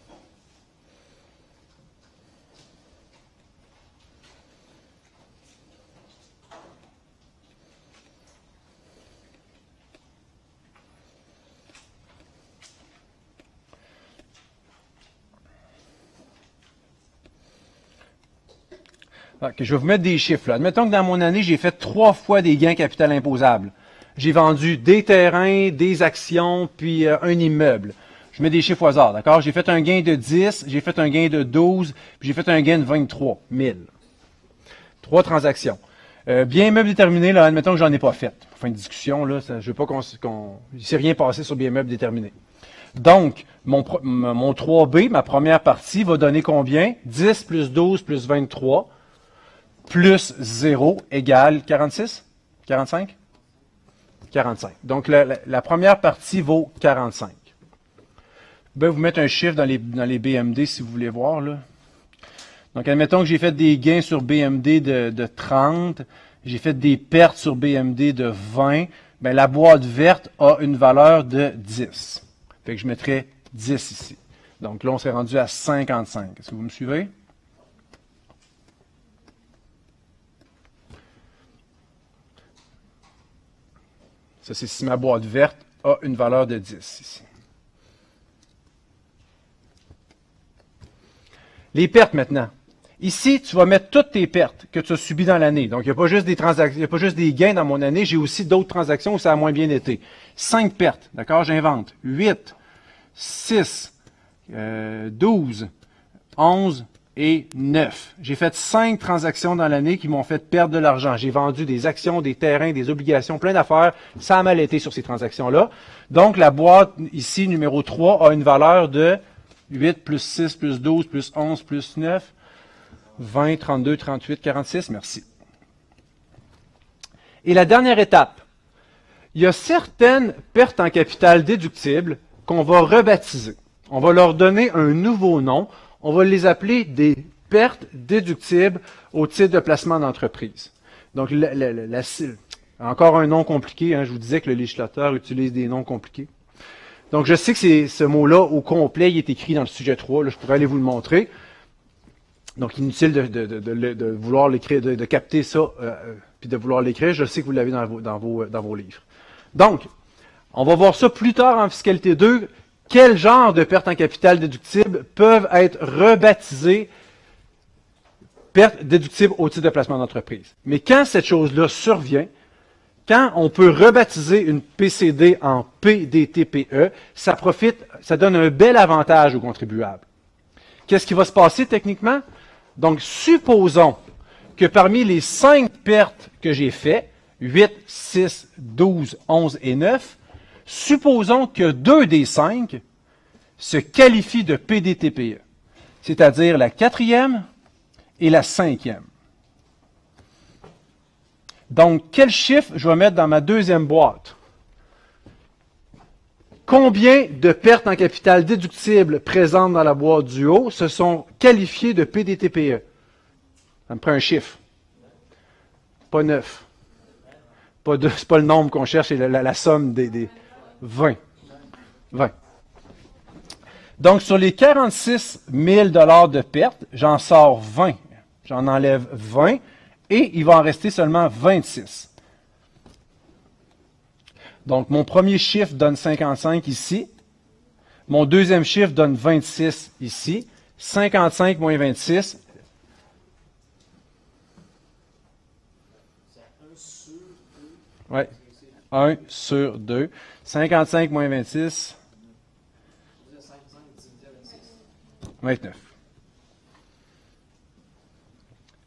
OK, je vais vous mettre des chiffres là. Admettons que dans mon année, j'ai fait 3 fois des gains capital imposable. J'ai vendu des terrains, des actions, puis un immeuble. Je mets des chiffres au hasard, d'accord? J'ai fait un gain de 10, j'ai fait un gain de 12, puis j'ai fait un gain de 23 000. 3 transactions. Bien immeuble déterminé, là, admettons que j'en ai pas fait. Fin de discussion, là, je veux pas il ne s'est rien passé sur bien immeuble déterminé. Donc, mon 3B, ma première partie, va donner combien? 10 plus 12 plus 23 plus 0 égale 46? 45? 45. Donc, la première partie vaut 45. Je vais vous mettre un chiffre dans les BMD si vous voulez voir, là. Donc, admettons que j'ai fait des gains sur BMD de 30, j'ai fait des pertes sur BMD de 20, bien, la boîte verte a une valeur de 10. Fait que je mettrais 10 ici. Donc là, on serait rendu à 55. Est-ce que vous me suivez? Ça, c'est si ma boîte verte a une valeur de 10 ici. Les pertes maintenant. Ici, tu vas mettre toutes tes pertes que tu as subies dans l'année. Donc, il n'y a pas juste des transactions, il n'y a pas juste des gains dans mon année, j'ai aussi d'autres transactions où ça a moins bien été. 5 pertes, d'accord, j'invente. 8, 6, 12, 11 et 9. J'ai fait 5 transactions dans l'année qui m'ont fait perdre de l'argent. J'ai vendu des actions, des terrains, des obligations, plein d'affaires. Ça a mal été sur ces transactions-là. Donc, la boîte ici, numéro 3, a une valeur de 8 plus 6 plus 12 plus 11 plus 9. 20, 32, 38, 46, merci. Et la dernière étape, il y a certaines pertes en capital déductibles qu'on va rebaptiser. On va leur donner un nouveau nom. On va les appeler des pertes déductibles au titre de placement d'entreprise. Donc, encore un nom compliqué. Hein, je vous disais que le législateur utilise des noms compliqués. Donc, je sais que ce mot-là, au complet, il est écrit dans le sujet 3. Là, je pourrais aller vous le montrer. Donc, inutile de vouloir l'écrire, de capter ça, puis de vouloir l'écrire. Je sais que vous l'avez dans vos livres. Donc, on va voir ça plus tard en fiscalité 2. Quel genre de pertes en capital déductibles peuvent être rebaptisées pertes déductibles au titre de placement d'entreprise? Mais quand cette chose-là survient, quand on peut rebaptiser une PCD en PDTPE, ça donne un bel avantage aux contribuables. Qu'est-ce qui va se passer techniquement? Donc, supposons que parmi les 5 pertes que j'ai faites, 8, 6, 12, 11 et 9, supposons que 2 des 5 se qualifient de PDTPE, c'est-à-dire la 4e et la 5e. Donc, quel chiffre je vais mettre dans ma deuxième boîte? Combien de pertes en capital déductibles présentes dans la boîte du haut se sont qualifiées de PDTPE? Ça me prend un chiffre. Pas 9. C'est pas le nombre qu'on cherche, c'est la somme des 20. 20. Donc, sur les 46 000 $ de pertes, j'en sors 20. J'en enlève 20 et il va en rester seulement 26. Donc, mon premier chiffre donne 55 ici. Mon deuxième chiffre donne 26 ici. 55 moins 26. Oui, 1 sur 2. 55 moins 26. 29.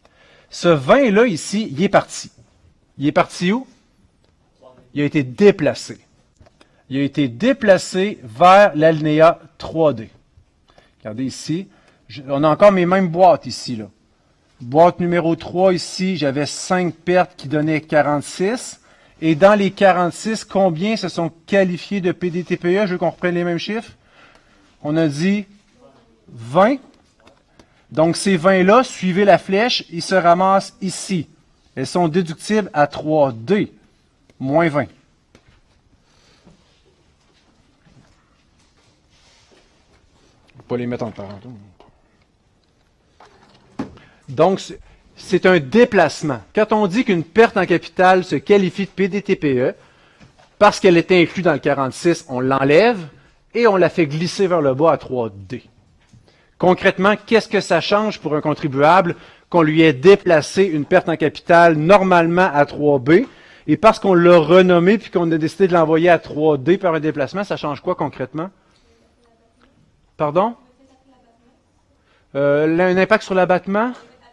Ce 20-là ici, il est parti. Il est parti où? Il a été déplacé. Il a été déplacé vers l'alinéa 3D. Regardez ici. On a encore mes mêmes boîtes ici, là. Boîte numéro 3 ici, j'avais 5 pertes qui donnaient 46. Et dans les 46, combien se sont qualifiés de PDTPE? Je veux qu'on reprenne les mêmes chiffres. On a dit 20. Donc ces 20-là, suivez la flèche, ils se ramassent ici. Elles sont déductibles à 3D, moins 20. Je ne vais pas les mettre en parenthèse. Donc, c'est un déplacement. Quand on dit qu'une perte en capital se qualifie de PDTPE, parce qu'elle est inclue dans le 46, on l'enlève et on la fait glisser vers le bas à 3D. Concrètement, qu'est-ce que ça change pour un contribuable qu'on lui ait déplacé une perte en capital normalement à 3B, et parce qu'on l'a renommé puis qu'on a décidé de l'envoyer à 3D par un déplacement, ça change quoi concrètement? Pardon? Un impact sur l'abattement?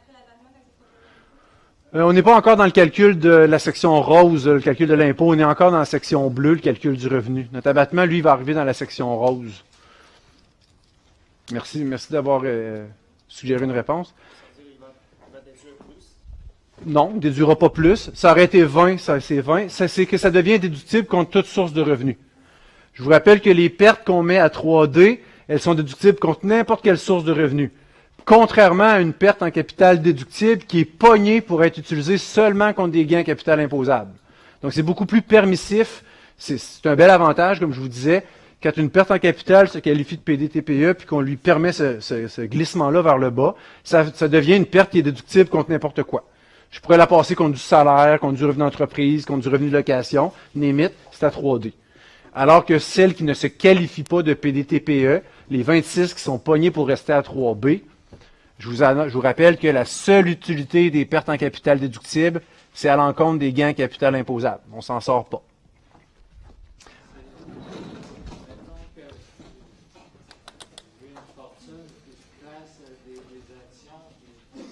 On n'est pas encore dans le calcul de la section rose, le calcul de l'impôt. On est encore dans la section bleue, le calcul du revenu. Notre abattement, lui, va arriver dans la section rose. Merci d'avoir suggéré une réponse. Il va déduire plus. Non, il ne déduira pas plus. Ça aurait été 20, ça c'est 20. C'est que ça devient déductible contre toute source de revenus. Je vous rappelle que les pertes qu'on met à 3D, elles sont déductibles contre n'importe quelle source de revenus. Contrairement à une perte en capital déductible qui est pognée pour être utilisée seulement contre des gains en capital imposables. Donc c'est beaucoup plus permissif. C'est un bel avantage, comme je vous disais, quand une perte en capital se qualifie de PDTPE puis qu'on lui permet ce glissement-là vers le bas, ça devient une perte qui est déductible contre n'importe quoi. Je pourrais la passer contre du salaire, contre du revenu d'entreprise, contre du revenu de location, limite, c'est à 3D. Alors que celle qui ne se qualifie pas de PDTPE, les 26 qui sont pognés pour rester à 3B, je vous rappelle que la seule utilité des pertes en capital déductibles, c'est à l'encontre des gains en capital imposables. On s'en sort pas. Mettons que j'ai une fortune, puis je place des actions, puis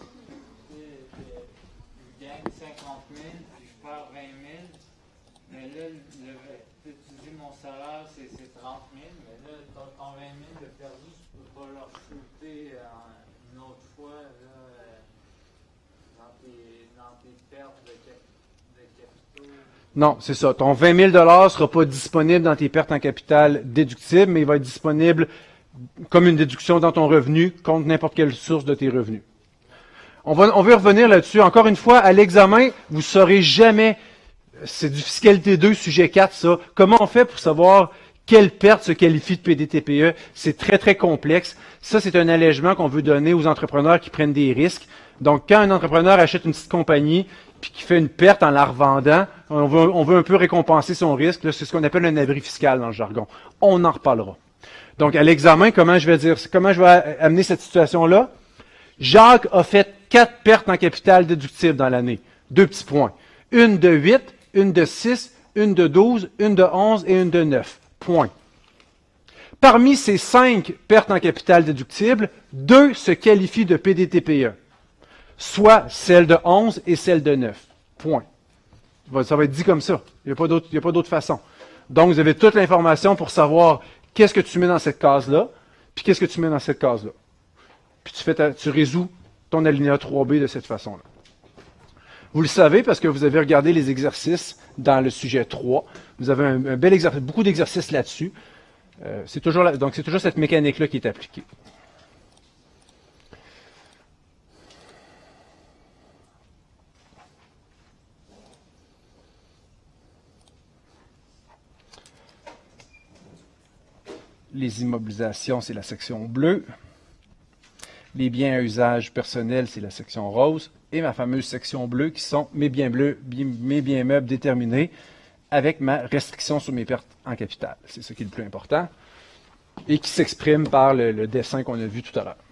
je gagne 50 000, puis je perds 20 000. Mais là, tu dis mon salaire, c'est 30 000, mais là, ton 20 000 de perdu, tu ne peux pas leur shooter une autre fois là, dans tes pertes de capitaux. Non, c'est ça. Ton 20 000 $ ne sera pas disponible dans tes pertes en capital déductibles, mais il va être disponible comme une déduction dans ton revenu contre n'importe quelle source de tes revenus. On veut revenir là-dessus. Encore une fois, à l'examen, vous ne saurez jamais, c'est du fiscalité 2, sujet 4, ça. Comment on fait pour savoir quelle perte se qualifie de PDTPE? C'est très, très complexe. Ça, c'est un allègement qu'on veut donner aux entrepreneurs qui prennent des risques. Donc, quand un entrepreneur achète une petite compagnie puis qui fait une perte en la revendant, on veut un peu récompenser son risque. C'est ce qu'on appelle un abri fiscal dans le jargon. On en reparlera. Donc, à l'examen, comment je vais amener cette situation-là? Jacques a fait 4 pertes en capital déductibles dans l'année. 2 petits points. Une de 8, une de 6, une de 12, une de 11 et une de 9. Point. Parmi ces 5 pertes en capital déductibles, 2 se qualifient de PDTPE, soit celle de 11 et celle de 9. Point. Ça va être dit comme ça. Il n'y a pas d'autre façon. Donc, vous avez toute l'information pour savoir qu'est-ce que tu mets dans cette case-là, puis qu'est-ce que tu mets dans cette case-là. Puis tu résous ton alinéa 3B de cette façon-là. Vous le savez parce que vous avez regardé les exercices dans le sujet 3. Vous avez un bel exercice, beaucoup d'exercices là-dessus. Donc, c'est toujours cette mécanique-là qui est appliquée. Les immobilisations, c'est la section bleue. Les biens à usage personnel, c'est la section rose. Et ma fameuse section bleue qui sont mes biens bleus, mes biens meubles déterminés avec ma restriction sur mes pertes en capital. C'est ce qui est le plus important. Et qui s'exprime par le dessin qu'on a vu tout à l'heure.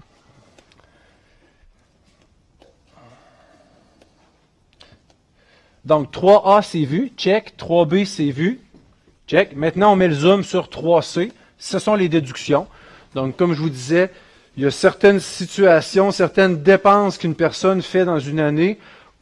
Donc, 3A, c'est vu. Check. 3B, c'est vu. Check. Maintenant, on met le zoom sur 3C. Ce sont les déductions. Donc, comme je vous disais, Il y a certaines situations, certaines dépenses qu'une personne fait dans une année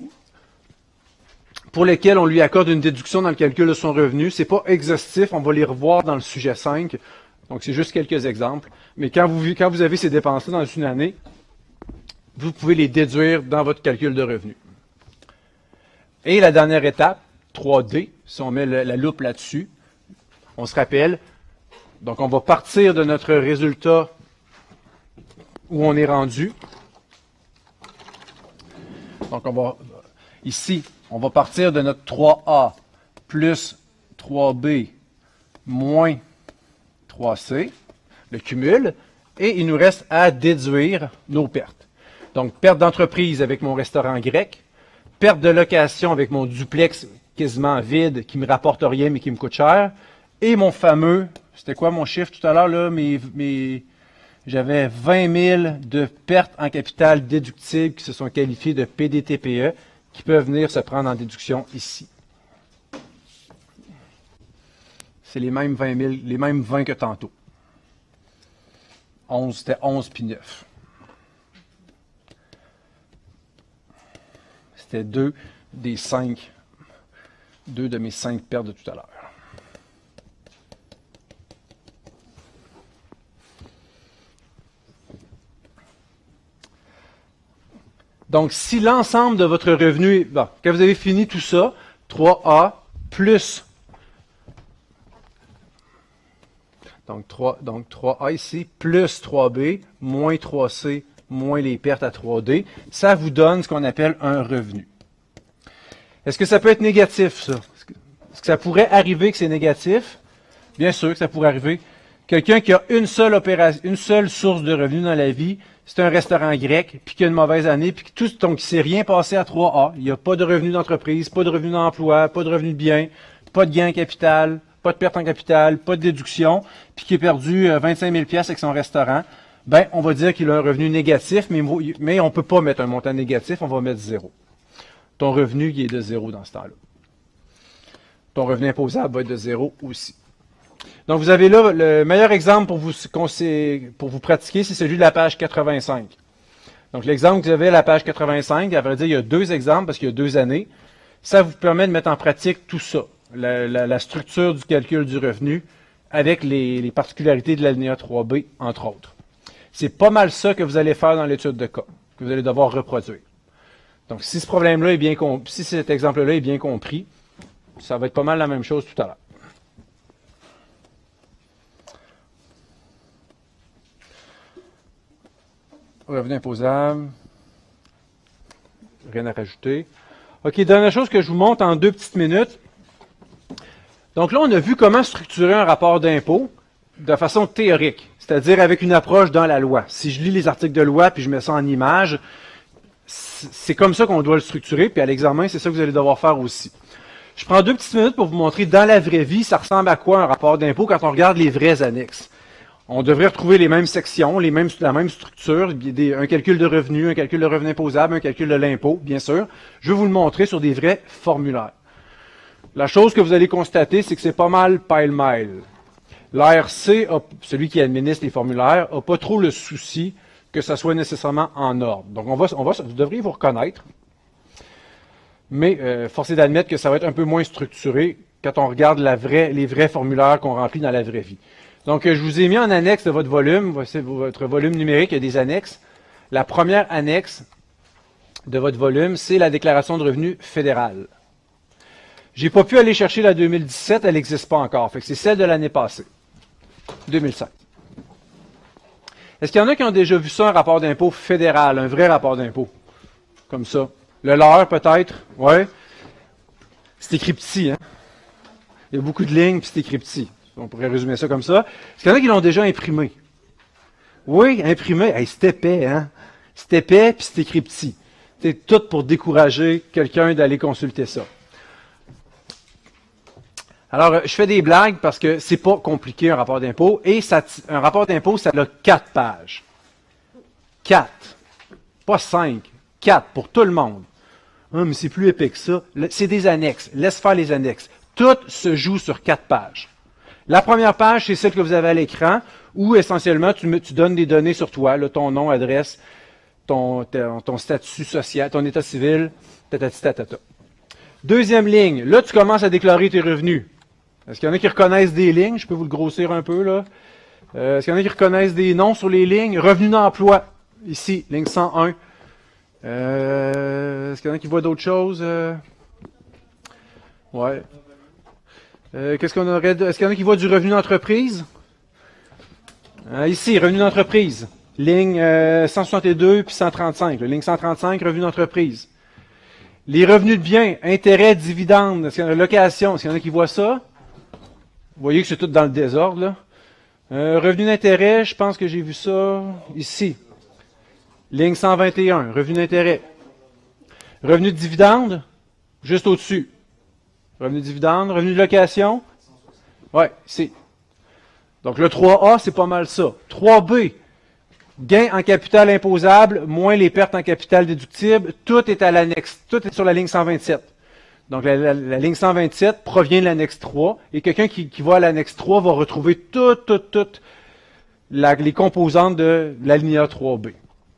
pour lesquelles on lui accorde une déduction dans le calcul de son revenu. Ce n'est pas exhaustif, on va les revoir dans le sujet 5. Donc, c'est juste quelques exemples. Mais quand vous avez ces dépenses-là dans une année, vous pouvez les déduire dans votre calcul de revenu. Et la dernière étape, 3D, si on met la loupe là-dessus, on se rappelle. Donc, on va partir de notre résultat où on est rendu. Donc, ici, on va partir de notre 3A plus 3B moins 3C, le cumul, et il nous reste à déduire nos pertes. Donc, perte d'entreprise avec mon restaurant grec, perte de location avec mon duplex quasiment vide qui me rapporte rien mais qui me coûte cher, et mon fameux, c'était quoi mon chiffre tout à l'heure, là, j'avais 20 000 de pertes en capital déductibles qui se sont qualifiées de PDTPE, qui peuvent venir se prendre en déduction ici. C'est les mêmes 20 000, les mêmes 20 que tantôt. 11, c'était 11 puis 9. C'était 2 de mes 5 pertes de tout à l'heure. Donc, si l'ensemble de votre revenu, bon, quand vous avez fini tout ça, 3A plus, donc 3A ici, plus 3B, moins 3C, moins les pertes à 3D, ça vous donne ce qu'on appelle un revenu. Est-ce que ça peut être négatif, ça? Est-ce que ça pourrait arriver que c'est négatif? Bien sûr que ça pourrait arriver. Quelqu'un qui a une seule source de revenus dans la vie, c'est un restaurant grec, puis qui a une mauvaise année, puis donc il ne s'est rien passé à 3A. Il n'y a pas de revenus d'entreprise, pas de revenus d'emploi, pas de revenus de biens, pas de gain en capital, pas de perte en capital, pas de déduction, puis qui a perdu 25 000 $ avec son restaurant. Ben, on va dire qu'il a un revenu négatif, mais on ne peut pas mettre un montant négatif, on va mettre 0. Ton revenu, il est de 0 dans ce temps-là. Ton revenu imposable va être de 0 aussi. Donc, vous avez là le meilleur exemple pour vous pratiquer, c'est celui de la page 85. Donc, l'exemple que vous avez à la page 85, à vrai dire, il y a 2 exemples parce qu'il y a 2 années. Ça vous permet de mettre en pratique tout ça, la structure du calcul du revenu avec les particularités de l'alinéa 3B, entre autres. C'est pas mal ça que vous allez faire dans l'étude de cas, que vous allez devoir reproduire. Donc, si ce problème-là est bien compris, si cet exemple-là est bien compris, ça va être pas mal la même chose tout à l'heure. Revenu imposable. Rien à rajouter. OK, dernière chose que je vous montre en 2 petites minutes. Donc là, on a vu comment structurer un rapport d'impôt de façon théorique, c'est-à-dire avec une approche dans la loi. Si je lis les articles de loi puis je mets ça en image, c'est comme ça qu'on doit le structurer, puis à l'examen, c'est ça que vous allez devoir faire aussi. Je prends 2 petites minutes pour vous montrer dans la vraie vie, ça ressemble à quoi un rapport d'impôt quand on regarde les vrais annexes. On devrait retrouver les mêmes sections, la même structure, un calcul de revenu, un calcul de revenu imposable, un calcul de l'impôt, bien sûr. Je vais vous le montrer sur des vrais formulaires. La chose que vous allez constater, c'est que c'est pas mal pile-mile. L'ARC, celui qui administre les formulaires, n'a pas trop le souci que ça soit nécessairement en ordre. Donc, vous devriez vous reconnaître. Mais force est d'admettre que ça va être un peu moins structuré quand on regarde les vrais formulaires qu'on remplit dans la vraie vie. Donc, je vous ai mis en annexe de votre volume. Voici votre volume numérique, il y a des annexes. La première annexe de votre volume, c'est la déclaration de revenus fédérale. J'ai pas pu aller chercher la 2017, elle n'existe pas encore. Fait que c'est celle de l'année passée, 2007. Est-ce qu'il y en a qui ont déjà vu ça, un rapport d'impôt fédéral, un vrai rapport d'impôt? Comme ça. Le leur, peut-être? Ouais. C'est écrit petit, hein? Il y a beaucoup de lignes, puis c'est écrit petit. On pourrait résumer ça comme ça. Est-ce qu'il y en a qui l'ont déjà imprimé? Oui, imprimé. Hey, c'est épais, hein? C'est épais, puis c'est écrit petit. C'est tout pour décourager quelqu'un d'aller consulter ça. Alors, je fais des blagues parce que c'est pas compliqué un rapport d'impôt. Et un rapport d'impôt, ça a 4 pages. 4. Pas 5. 4 pour tout le monde. Ah, mais c'est plus épais que ça. C'est des annexes. Laisse faire les annexes. Tout se joue sur 4 pages. La première page, c'est celle que vous avez à l'écran, où essentiellement, tu donnes des données sur toi, là, ton nom, adresse, ton statut social, ton état civil, tatati tatata. Deuxième ligne, là, tu commences à déclarer tes revenus. Est-ce qu'il y en a qui reconnaissent des lignes? Je peux vous le grossir un peu, là. Est-ce qu'il y en a qui reconnaissent des noms sur les lignes? Revenu d'emploi, ici, ligne 101. Est-ce qu'il y en a qui voient d'autres choses? Ouais. Qu'est-ce qu'on aurait? Est-ce qu'il y en a qui voient du revenu d'entreprise? Ici, revenu d'entreprise. Ligne 162 puis 135. Ligne 135, revenu d'entreprise. Les revenus de biens, intérêts, dividendes, est-ce qu'il y en a location? Est-ce qu'il y en a qui voient ça? Vous voyez que c'est tout dans le désordre, là. Revenu d'intérêt, je pense que j'ai vu ça ici. Ligne 121, revenu d'intérêt. Revenu de dividende, juste au-dessus. Revenu de dividende, revenu de location. Ouais, ici. Donc le 3A, c'est pas mal ça. 3B, gain en capital imposable, moins les pertes en capital déductible, tout est à l'annexe, tout est sur la ligne 127. Donc la ligne 127 provient de l'annexe 3, et quelqu'un qui va à l'annexe 3 va retrouver toutes les composantes de l'alinéa 3B.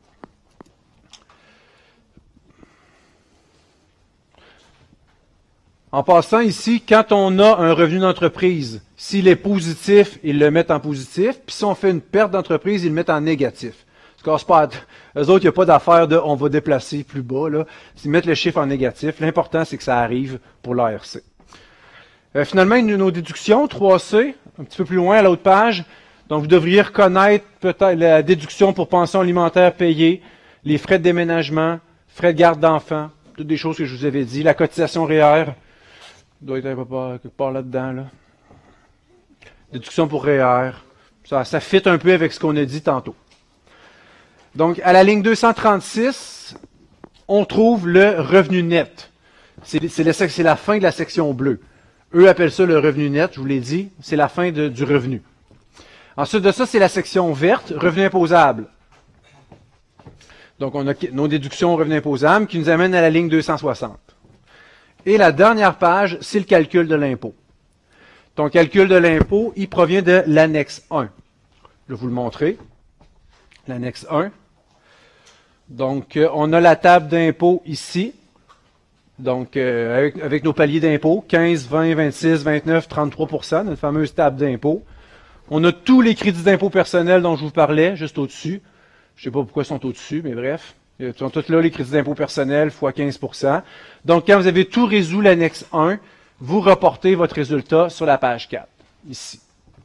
En passant ici, quand on a un revenu d'entreprise, s'il est positif, ils le mettent en positif, puis si on fait une perte d'entreprise, ils le mettent en négatif. Eux autres, il n'y a pas d'affaire de « on va déplacer plus bas ». Là. Ils mettent le chiffre en négatif. L'important, c'est que ça arrive pour l'ARC. Finalement, nos déductions, 3C, un petit peu plus loin à l'autre page. Donc, vous devriez reconnaître peut-être la déduction pour pension alimentaire payée, les frais de déménagement, frais de garde d'enfants, toutes des choses que je vous avais dit, la cotisation REER, doit être quelque part là-dedans. Là. Déduction pour REER. Ça fit un peu avec ce qu'on a dit tantôt. Donc, à la ligne 236, on trouve le revenu net. C'est la fin de la section bleue. Eux appellent ça le revenu net, je vous l'ai dit. C'est la fin du revenu. Ensuite de ça, c'est la section verte, revenu imposable. Donc, on a nos déductions revenu imposable qui nous amènent à la ligne 260. Et la dernière page, c'est le calcul de l'impôt. Ton calcul de l'impôt, il provient de l'annexe 1. Je vais vous le montrer. L'annexe 1. Donc, on a la table d'impôt ici. Donc, avec nos paliers d'impôt, 15, 20, 26, 29, 33%, notre fameuse table d'impôt. On a tous les crédits d'impôt personnels dont je vous parlais, juste au-dessus. Je ne sais pas pourquoi ils sont au-dessus, mais bref. Ils sont tous là, les crédits d'impôt personnels, fois 15%. Donc, quand vous avez tout résolu l'annexe 1, vous reportez votre résultat sur la page 4, ici.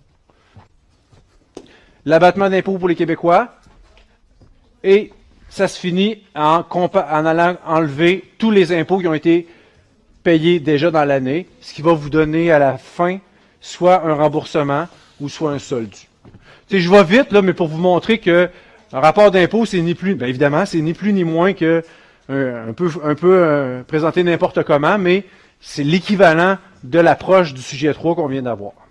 L'abattement d'impôt pour les Québécois. Et ça se finit en allant enlever tous les impôts qui ont été payés déjà dans l'année, ce qui va vous donner à la fin soit un remboursement ou soit un solde. Je vais vite, là, mais pour vous montrer que un rapport d'impôt, c'est ni plus, bien évidemment, c'est ni plus ni moins que un peu présenté n'importe comment, mais c'est l'équivalent de l'approche du sujet 3 qu'on vient d'avoir.